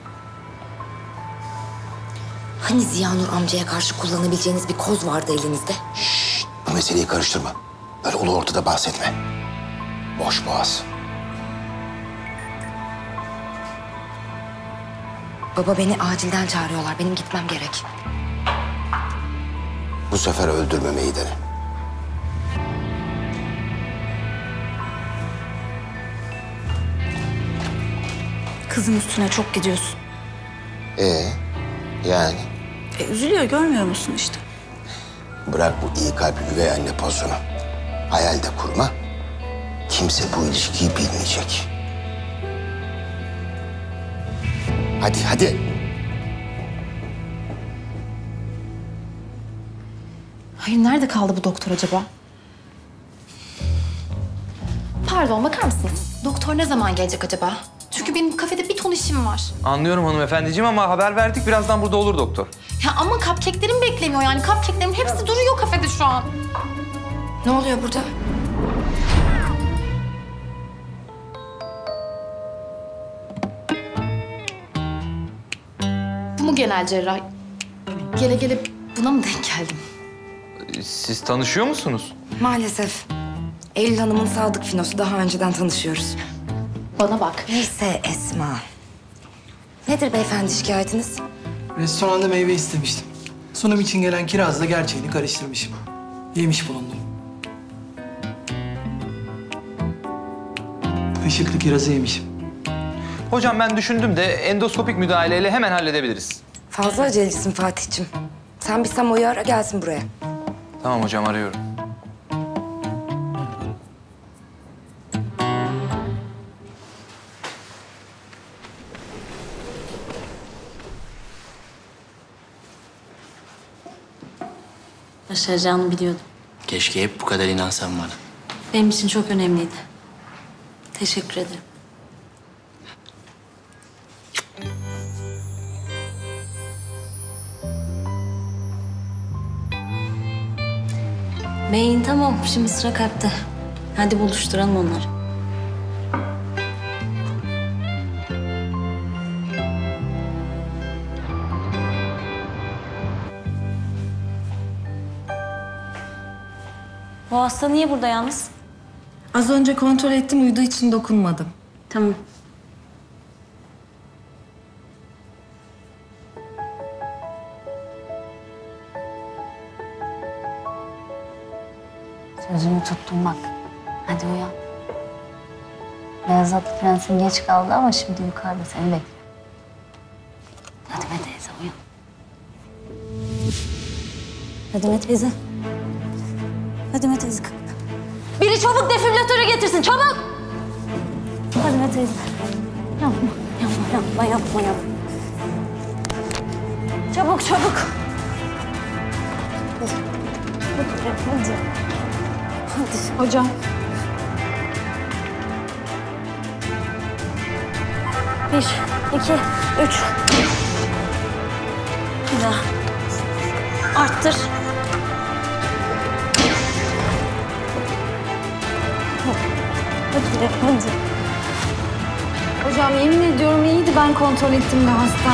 Hani Ziyanur amcaya karşı kullanabileceğiniz bir koz vardı elinizde? Bu meseleyi karıştırma. Böyle ulu ortada bahsetme. Boş boğaz. Baba beni acilden çağırıyorlar. Benim gitmem gerek. Bu sefer öldürmemeyi dene. Kızın üstüne çok gidiyorsun. Yani Üzülüyor, görmüyor musun işte? bırak bu iyi kalpli üvey anne pozunu. Hayal de kurma. Kimse bu ilişkiyi bilmeyecek. Hadi, hadi. Hayır, nerede kaldı bu doktor acaba? Pardon, bakar mısınız? Doktor ne zaman gelecek acaba? Çünkü benim kafede bir ton işim var. Anlıyorum hanımefendiciğim ama haber verdik. Birazdan burada olur doktor. Ya ama cupcake'lerim beklemiyor yani. Cupcake'lerin hepsi duruyor kafede şu an. Ne oluyor burada? Bu mu genel cerrah? Gele gele buna mı denk geldim? Siz tanışıyor musunuz? Maalesef. Eylül Hanım'ın sadık finosu, daha önceden tanışıyoruz. Bana bak. Neyse Esma. Nedir beyefendi şikayetiniz? Restoranda meyve istemiştim. Sunum için gelen kirazla gerçeğini karıştırmışım. Yemiş bulundum. Işıklı kirazı yemişim. Hocam ben düşündüm de endoskopik müdahaleyle hemen halledebiliriz. Fazla acelecisin Fatih'ciğim. Sen bir Samo'yu ara, gelsin buraya. Tamam hocam, arıyorum. Başaracağını biliyordum. Keşke hep bu kadar inansan bana. Benim için çok önemliydi. Teşekkür ederim. Beyin tamam. Şimdi sıra kalpte. Hadi buluşturalım onları. Bu hasta niye burada yalnız? Az önce kontrol ettim, uyuduğu için dokunmadım. Tamam. Sözümü tuttum bak. Hadi uyan. Beyaz atlı prensin geç kaldı ama şimdi yukarıda seni bekliyor. Fadime teyze uyan. Fadime teyze. Fadime teyze. Biri çabuk defibrilatörü getirsin, çabuk! Fadime teyze. Yapma, yapma, yapma, yapma, yapma. Çabuk, çabuk. Hadi. Hadi. Hocam. Bir, iki, üç. Bir daha. Arttır. Hadi, hadi. Hocam yemin ediyorum iyiydi, ben kontrol ettim de hasta.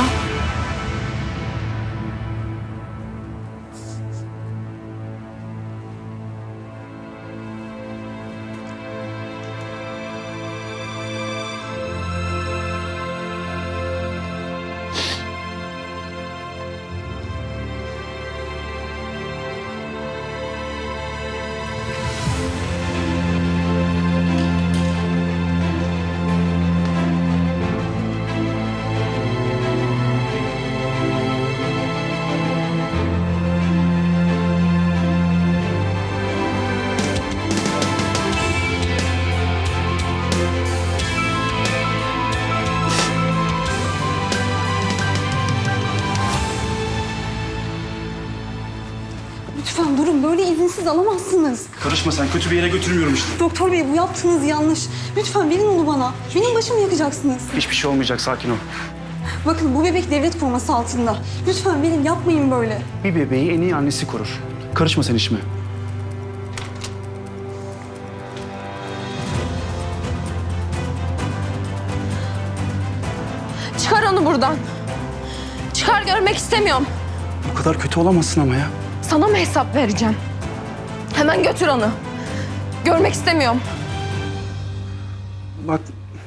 Lütfen durun, böyle izinsiz alamazsınız. Karışma sen, kötü bir yere götürmüyorum işte. Doktor bey, bu yaptığınız yanlış. Lütfen verin onu bana. Benim başımı yakacaksınız. Hiçbir şey olmayacak, sakin ol. Bakın bu bebek devlet koruması altında. Lütfen benim yapmayın böyle. Bir bebeği en iyi annesi korur. Karışma sen işime. Çıkar onu buradan. Çıkar, görmek istemiyorum. Bu kadar kötü olamazsın ama ya. Sana mı hesap vereceğim? Hemen götür onu. Görmek istemiyorum. Bak.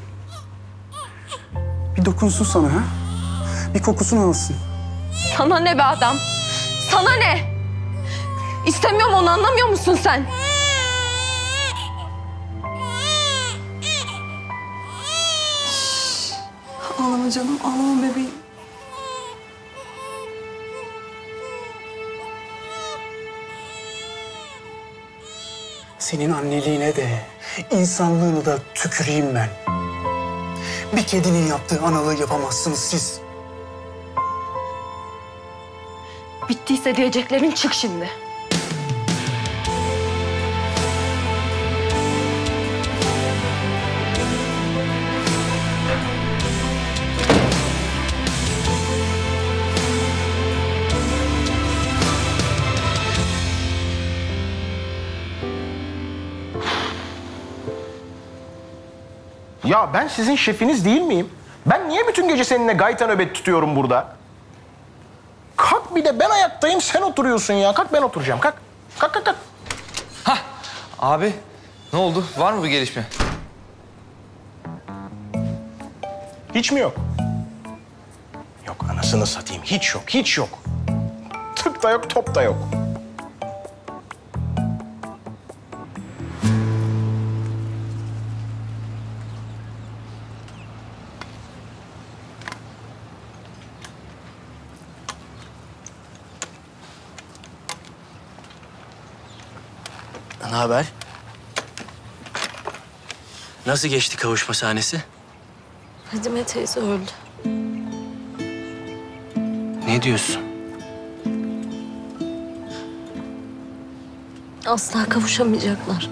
Bir dokunsun sana ha. Bir kokusunu alsın. Sana ne be adam? Sana ne? İstemiyorum onu, anlamıyor musun sen? Ağlama canım, ağlama bebeğim. Senin anneliğine de, insanlığına da tüküreyim ben. Bir kedinin yaptığı analığı yapamazsınız siz. Bittiyse diyeceklerin çık şimdi. Ya ben sizin şefiniz değil miyim? Ben niye bütün gece seninle gayta nöbet tutuyorum burada? Kalk, bir de ben ayaktayım, sen oturuyorsun ya. Kalk, ben oturacağım. Kalk. Kalk, kalk, kalk. Abi ne oldu? Var mı bir gelişme? Hiç mi yok? Yok, anasını satayım. Hiç yok, hiç yok. Tık da yok, top da yok. Ne haber? Nasıl geçti kavuşma sahnesi? Fadime teyze öldü. Ne diyorsun? Asla kavuşamayacaklar.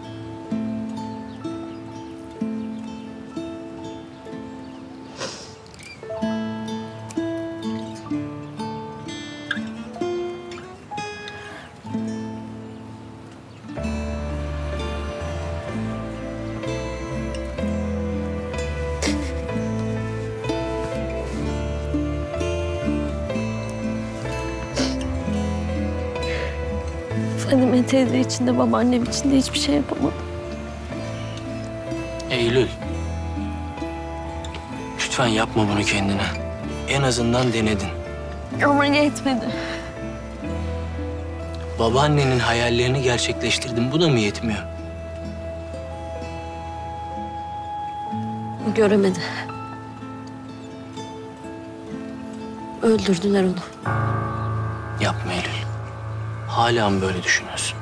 Fadime teyze için de babaannem için de hiçbir şey yapamadım. Eylül. Lütfen yapma bunu kendine. En azından denedin. Ama yetmedi. Babaannenin hayallerini gerçekleştirdin. Bu da mı yetmiyor? Göremedi. Öldürdüler onu. Yapma Eylül. Hala mı böyle düşünüyorsun?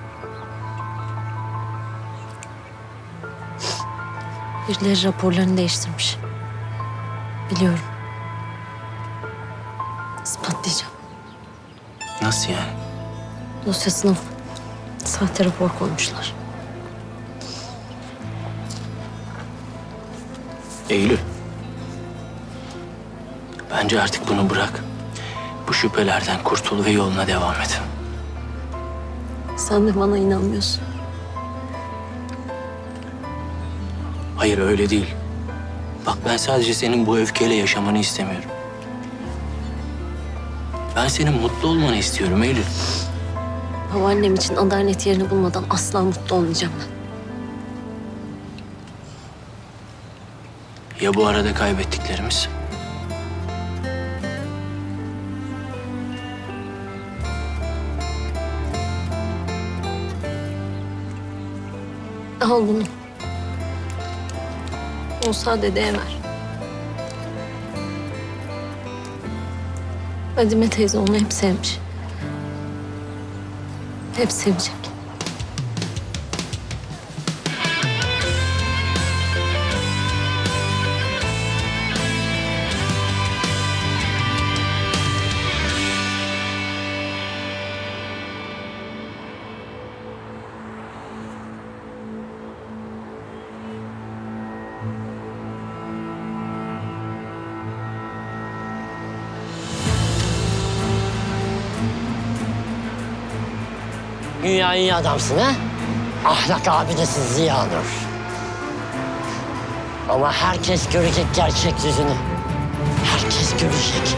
Birileri raporlarını değiştirmiş. Biliyorum. İspatlayacağım. Nasıl yani? Dosyasına sahte rapor koymuşlar. Eylül. Bence artık bunu bırak. Bu şüphelerden kurtul ve yoluna devam et. Sen de bana inanmıyorsun. Hayır, öyle değil. Bak, ben sadece senin bu öfkeyle yaşamanı istemiyorum. Ben senin mutlu olmanı istiyorum Eylül. Babaannem için adalet yerini bulmadan asla mutlu olmayacağım ben. Ya bu arada kaybettiklerimiz? Al bunu. Olsa dedeye ver. Fadime teyze onu hep sevmiş. Hep sevecek. Güya iyi adamsın ha? Ahlak abidesi Ziya Nur. Ama herkes görecek gerçek yüzünü. Herkes görecek.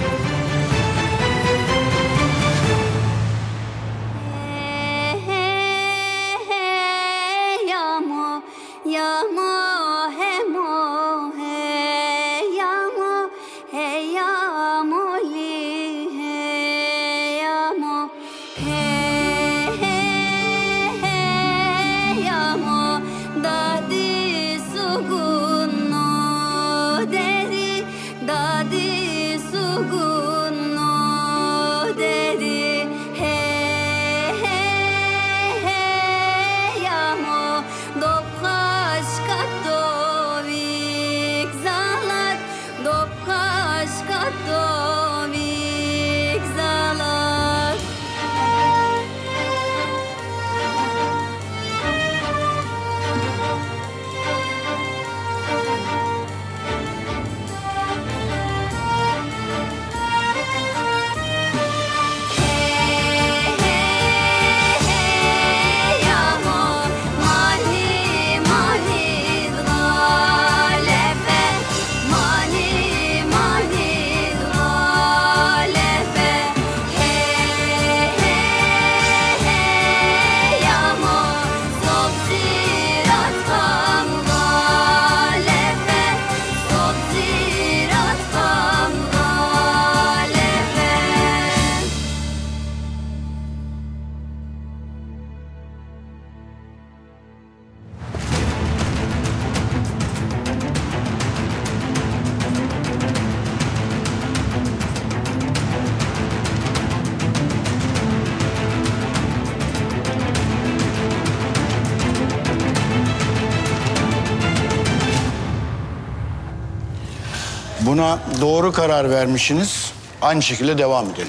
Buna doğru karar vermişsiniz. Aynı şekilde devam edelim.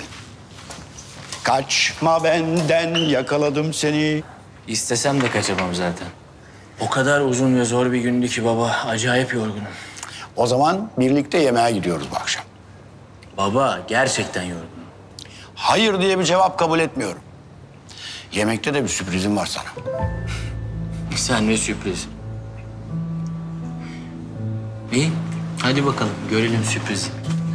Kaçma benden, yakaladım seni. İstesem de kaçamam zaten. O kadar uzun ve zor bir gündü ki baba. Acayip yorgunum. O zaman birlikte yemeğe gidiyoruz bu akşam. Baba, gerçekten yorgunum. Hayır diye bir cevap kabul etmiyorum. Yemekte de bir sürprizim var sana. Sen ne sürpriz? İyi, hadi bakalım görelim sürprizi.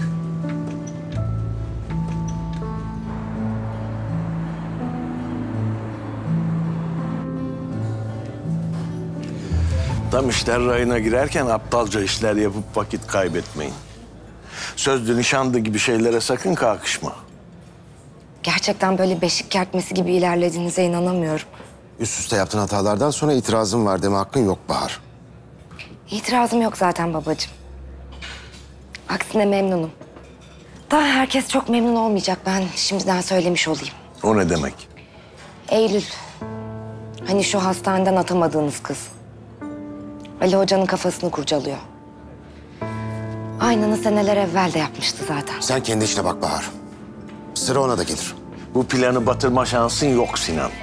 Tam işler rayına girerken aptalca işler yapıp vakit kaybetmeyin. Sözlü, nişanlı gibi şeylere sakın kalkışma. Gerçekten böyle beşik kertmesi gibi ilerlediğinize inanamıyorum. Üst üste yaptığın hatalardan sonra itirazım var deme hakkın yok Bahar. İtirazım yok zaten babacığım. Aksine memnunum. Daha herkes çok memnun olmayacak. Ben şimdiden söylemiş olayım. O ne demek? Eylül. Hani şu hastaneden atamadığınız kız. Ali Hoca'nın kafasını kurcalıyor. Aynını seneler evvel de yapmıştı zaten. Sen kendi işine bak Bahar. Sıra ona da gelir. Bu planı batırma şansın yok Sinan.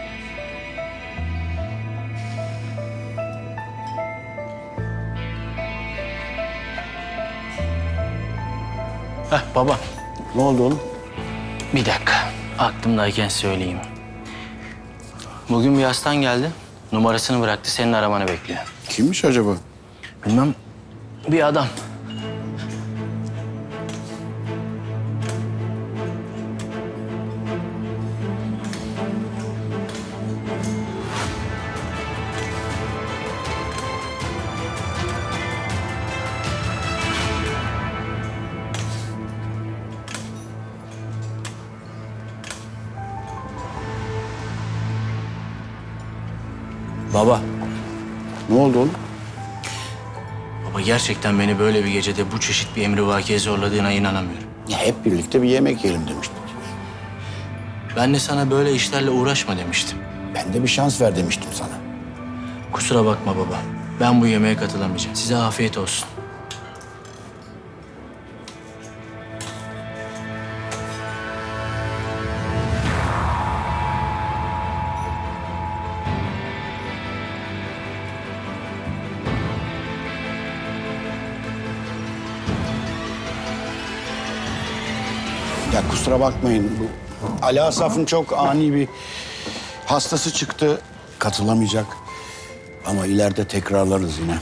Heh baba. Ne oldu oğlum? Bir dakika. Aklımdayken söyleyeyim. Bugün bir hastan geldi. Numarasını bıraktı. Senin aramanı bekliyor. Kimmiş acaba? Bilmem. Bir adam. Baba. Ne oldu oğlum? Baba gerçekten beni böyle bir gecede bu çeşit bir emrivakiye zorladığına inanamıyorum. Ya hep birlikte bir yemek yiyelim demiştik. Ben de sana böyle işlerle uğraşma demiştim. Ben de bir şans ver demiştim sana. Kusura bakma baba. Ben bu yemeğe katılamayacağım. Size afiyet olsun. Ya kusura bakmayın. Bu Ali Asaf'ın çok ani bir Hastası çıktı, katılamayacak. Ama ileride tekrarlarız yine.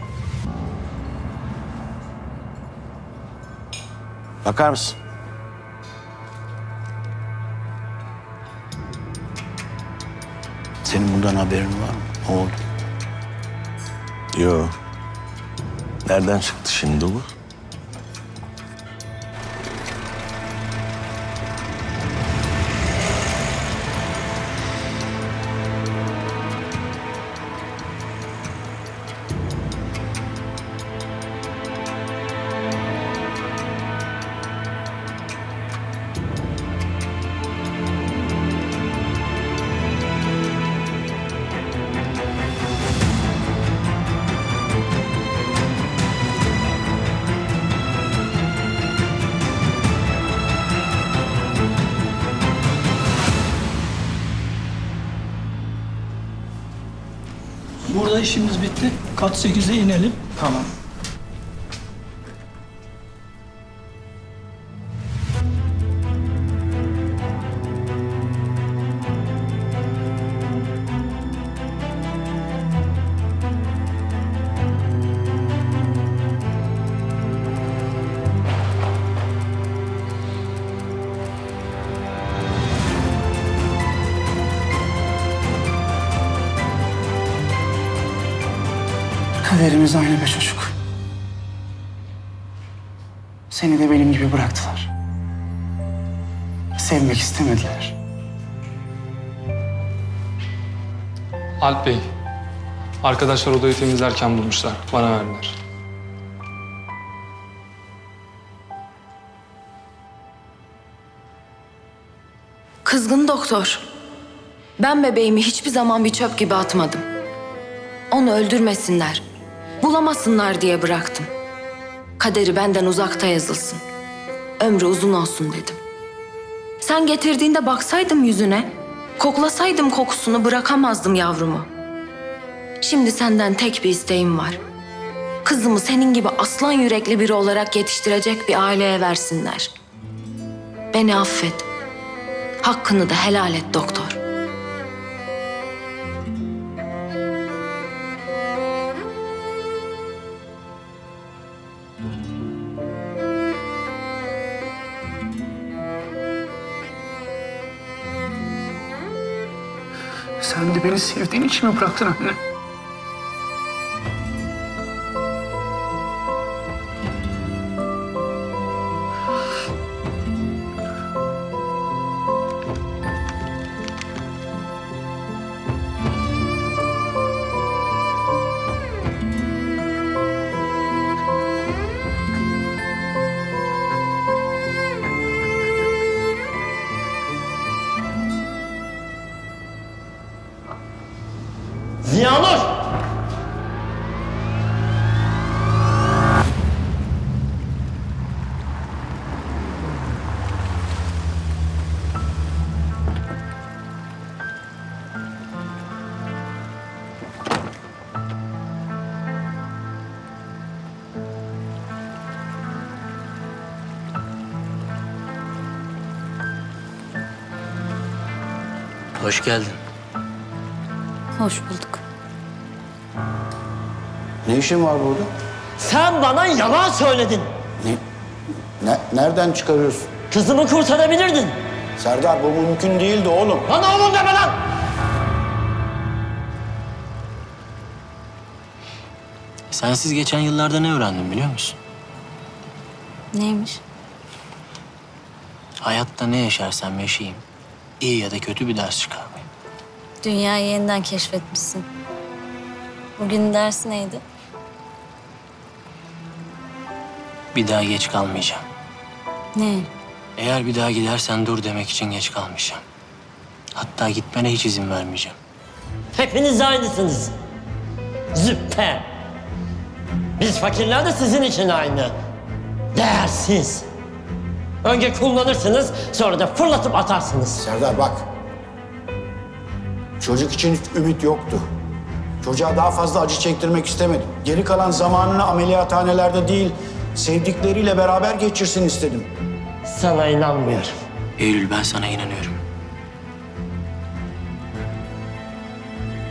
Bakar mısın? Senin bundan haberin var mı? Oldu. Yo. Nereden çıktı şimdi bu? Burada işimiz bitti. Kat 8'e inelim. Tamam. Kaderimiz aynı be çocuk. Seni de benim gibi bıraktılar. Sevmek istemediler. Alp Bey, arkadaşlar odayı temizlerken bulmuşlar. Bana verdiler. Kızgın doktor. Ben bebeğimi hiçbir zaman bir çöp gibi atmadım. Onu öldürmesinler, bulamasınlar diye bıraktım. Kaderi benden uzakta yazılsın. Ömrü uzun olsun dedim. Sen getirdiğinde baksaydım yüzüne, koklasaydım kokusunu bırakamazdım yavrumu. Şimdi senden tek bir isteğim var. Kızımı senin gibi aslan yürekli biri olarak yetiştirecek bir aileye versinler. Beni affet. Hakkını da helal et doktor. Sen de beni sevdiğin için mi bıraktın anne? Ziyanur! Hoş geldin. Hoş bulduk. Ne işin var burada? Sen bana yalan söyledin. Nereden çıkarıyorsun? Kızımı kurtarabilirdin. Serdar, bu mümkün değildi oğlum. Bana oğlum deme lan! Sensiz geçen yıllarda ne öğrendim biliyor musun? Neymiş? Hayatta ne yaşarsam yaşayayım, iyi ya da kötü bir ders çıkarmayı. Dünyayı yeniden keşfetmişsin. Bugün dersi neydi? Bir daha geç kalmayacağım. Ne? Eğer bir daha gidersen dur demek için geç kalmayacağım. Hatta gitmene hiç izin vermeyeceğim. Hepiniz aynısınız. Züppe. Biz fakirler de sizin için aynı. Değersiz. Önce kullanırsınız, sonra da fırlatıp atarsınız. Serdar bak. Çocuk için ümit yoktu. Çocuğa daha fazla acı çektirmek istemedim. Geri kalan zamanını ameliyathanelerde değil, sevdikleriyle beraber geçirsin istedim. Sana inanmıyorum. Eylül, ben sana inanıyorum.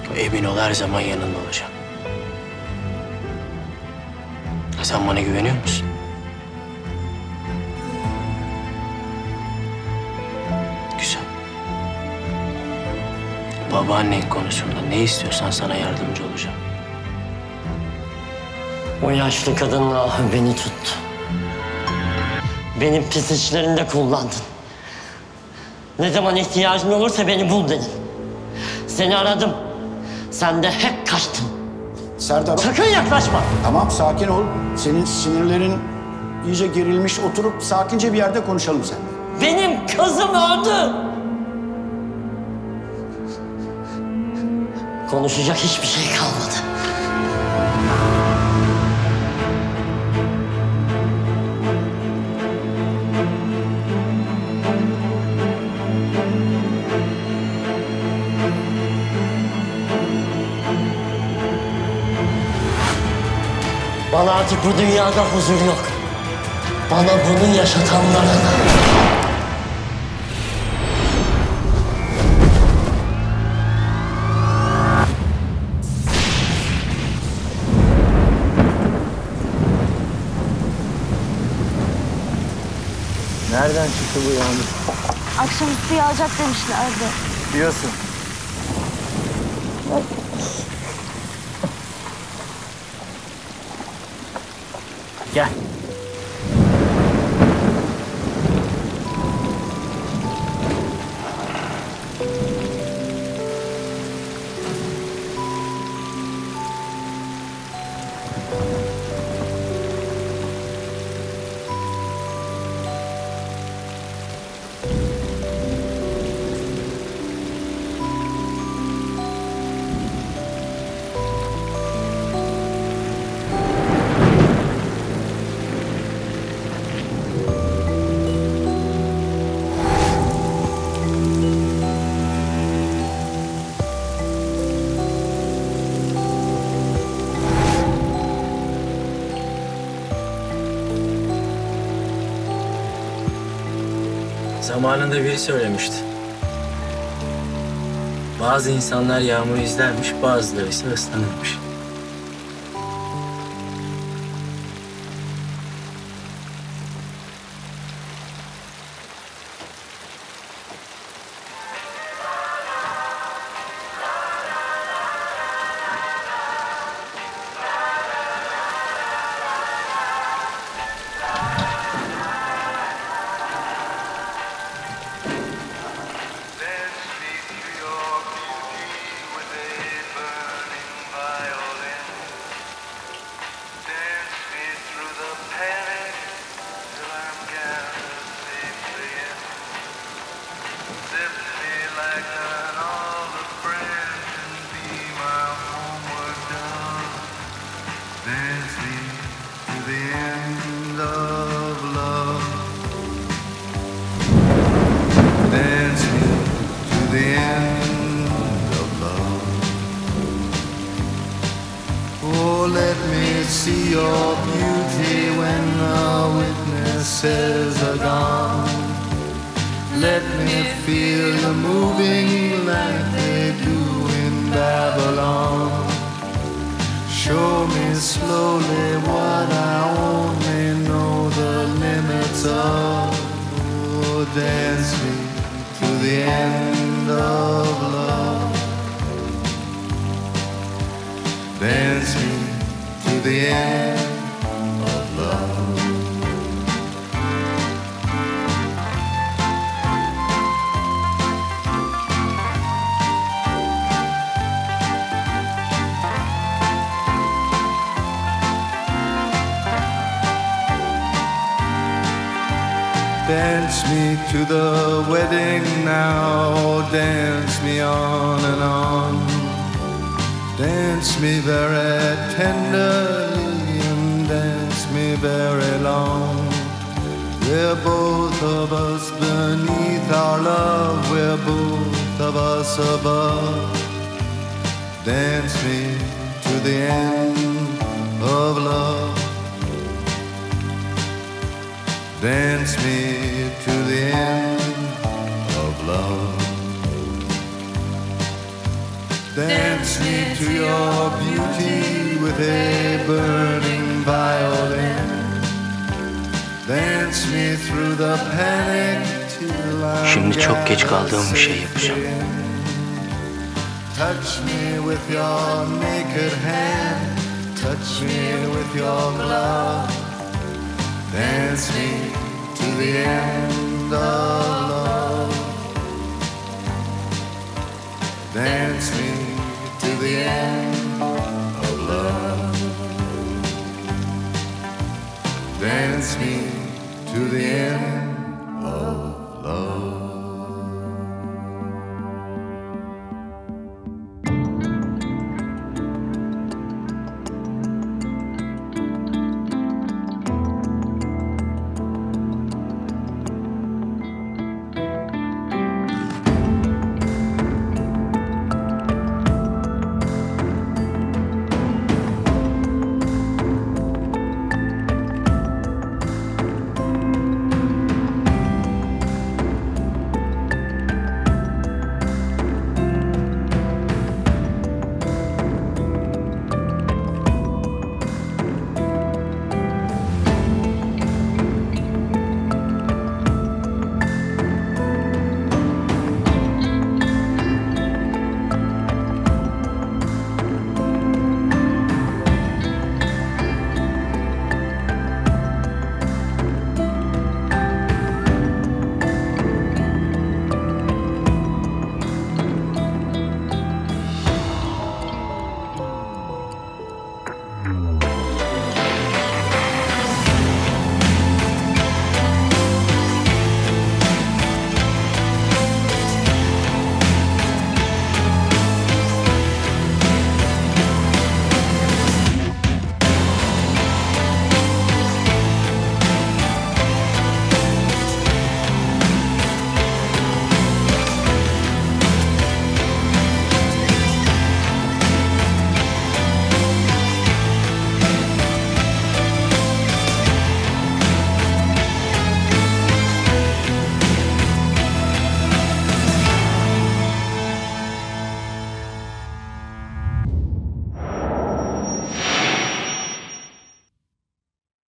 Emin ol her zaman yanında olacağım. Sen bana güveniyor musun? Güzel. Babaannen konusunda ne istiyorsan sana yardımcı olacağım. O yaşlı kadının ahı beni tuttu. Benim pis işlerinde kullandın. Ne zaman ihtiyacın olursa beni bul dedin. Seni aradım. Sen de hep kaçtın. Serdar... Sakın yaklaşma. Tamam, sakin ol. Senin sinirlerin iyice gerilmiş. Oturup sakince bir yerde konuşalım seninle. Benim kızım öldü. Konuşacak hiçbir şey kalmadı. Bana artık bu dünyada huzur yok. Bana bunu yaşatanlara da. Nereden çıktı bu yağmur? Akşamüstü yağacak demişlerdi. Diyorsun. Gel. Zamanında biri söylemişti. Bazı insanlar yağmuru izlermiş, bazıları ise ıslanırmış. See your beauty when the witnesses are gone. Let me feel you moving like they do in Babylon. Show me slowly what I only know the limits of. Oh, dance me to the end of love. Dance me to the end of love. Dance me to the wedding now, dance me on and on. Dance me very tenderly and dance me very long. We're both of us beneath our love, we're both of us above. Dance me to the end of love. Dance me to the end of love. Dance me to your beauty with a burning violin. Dance me through the panic till I'm Şimdi çok geç kaldığım bir şey yapacağım. Touch me with your naked hand. Touch me with your glove. Dance me to the end of love. Dance me to the end of love. Dance me to the end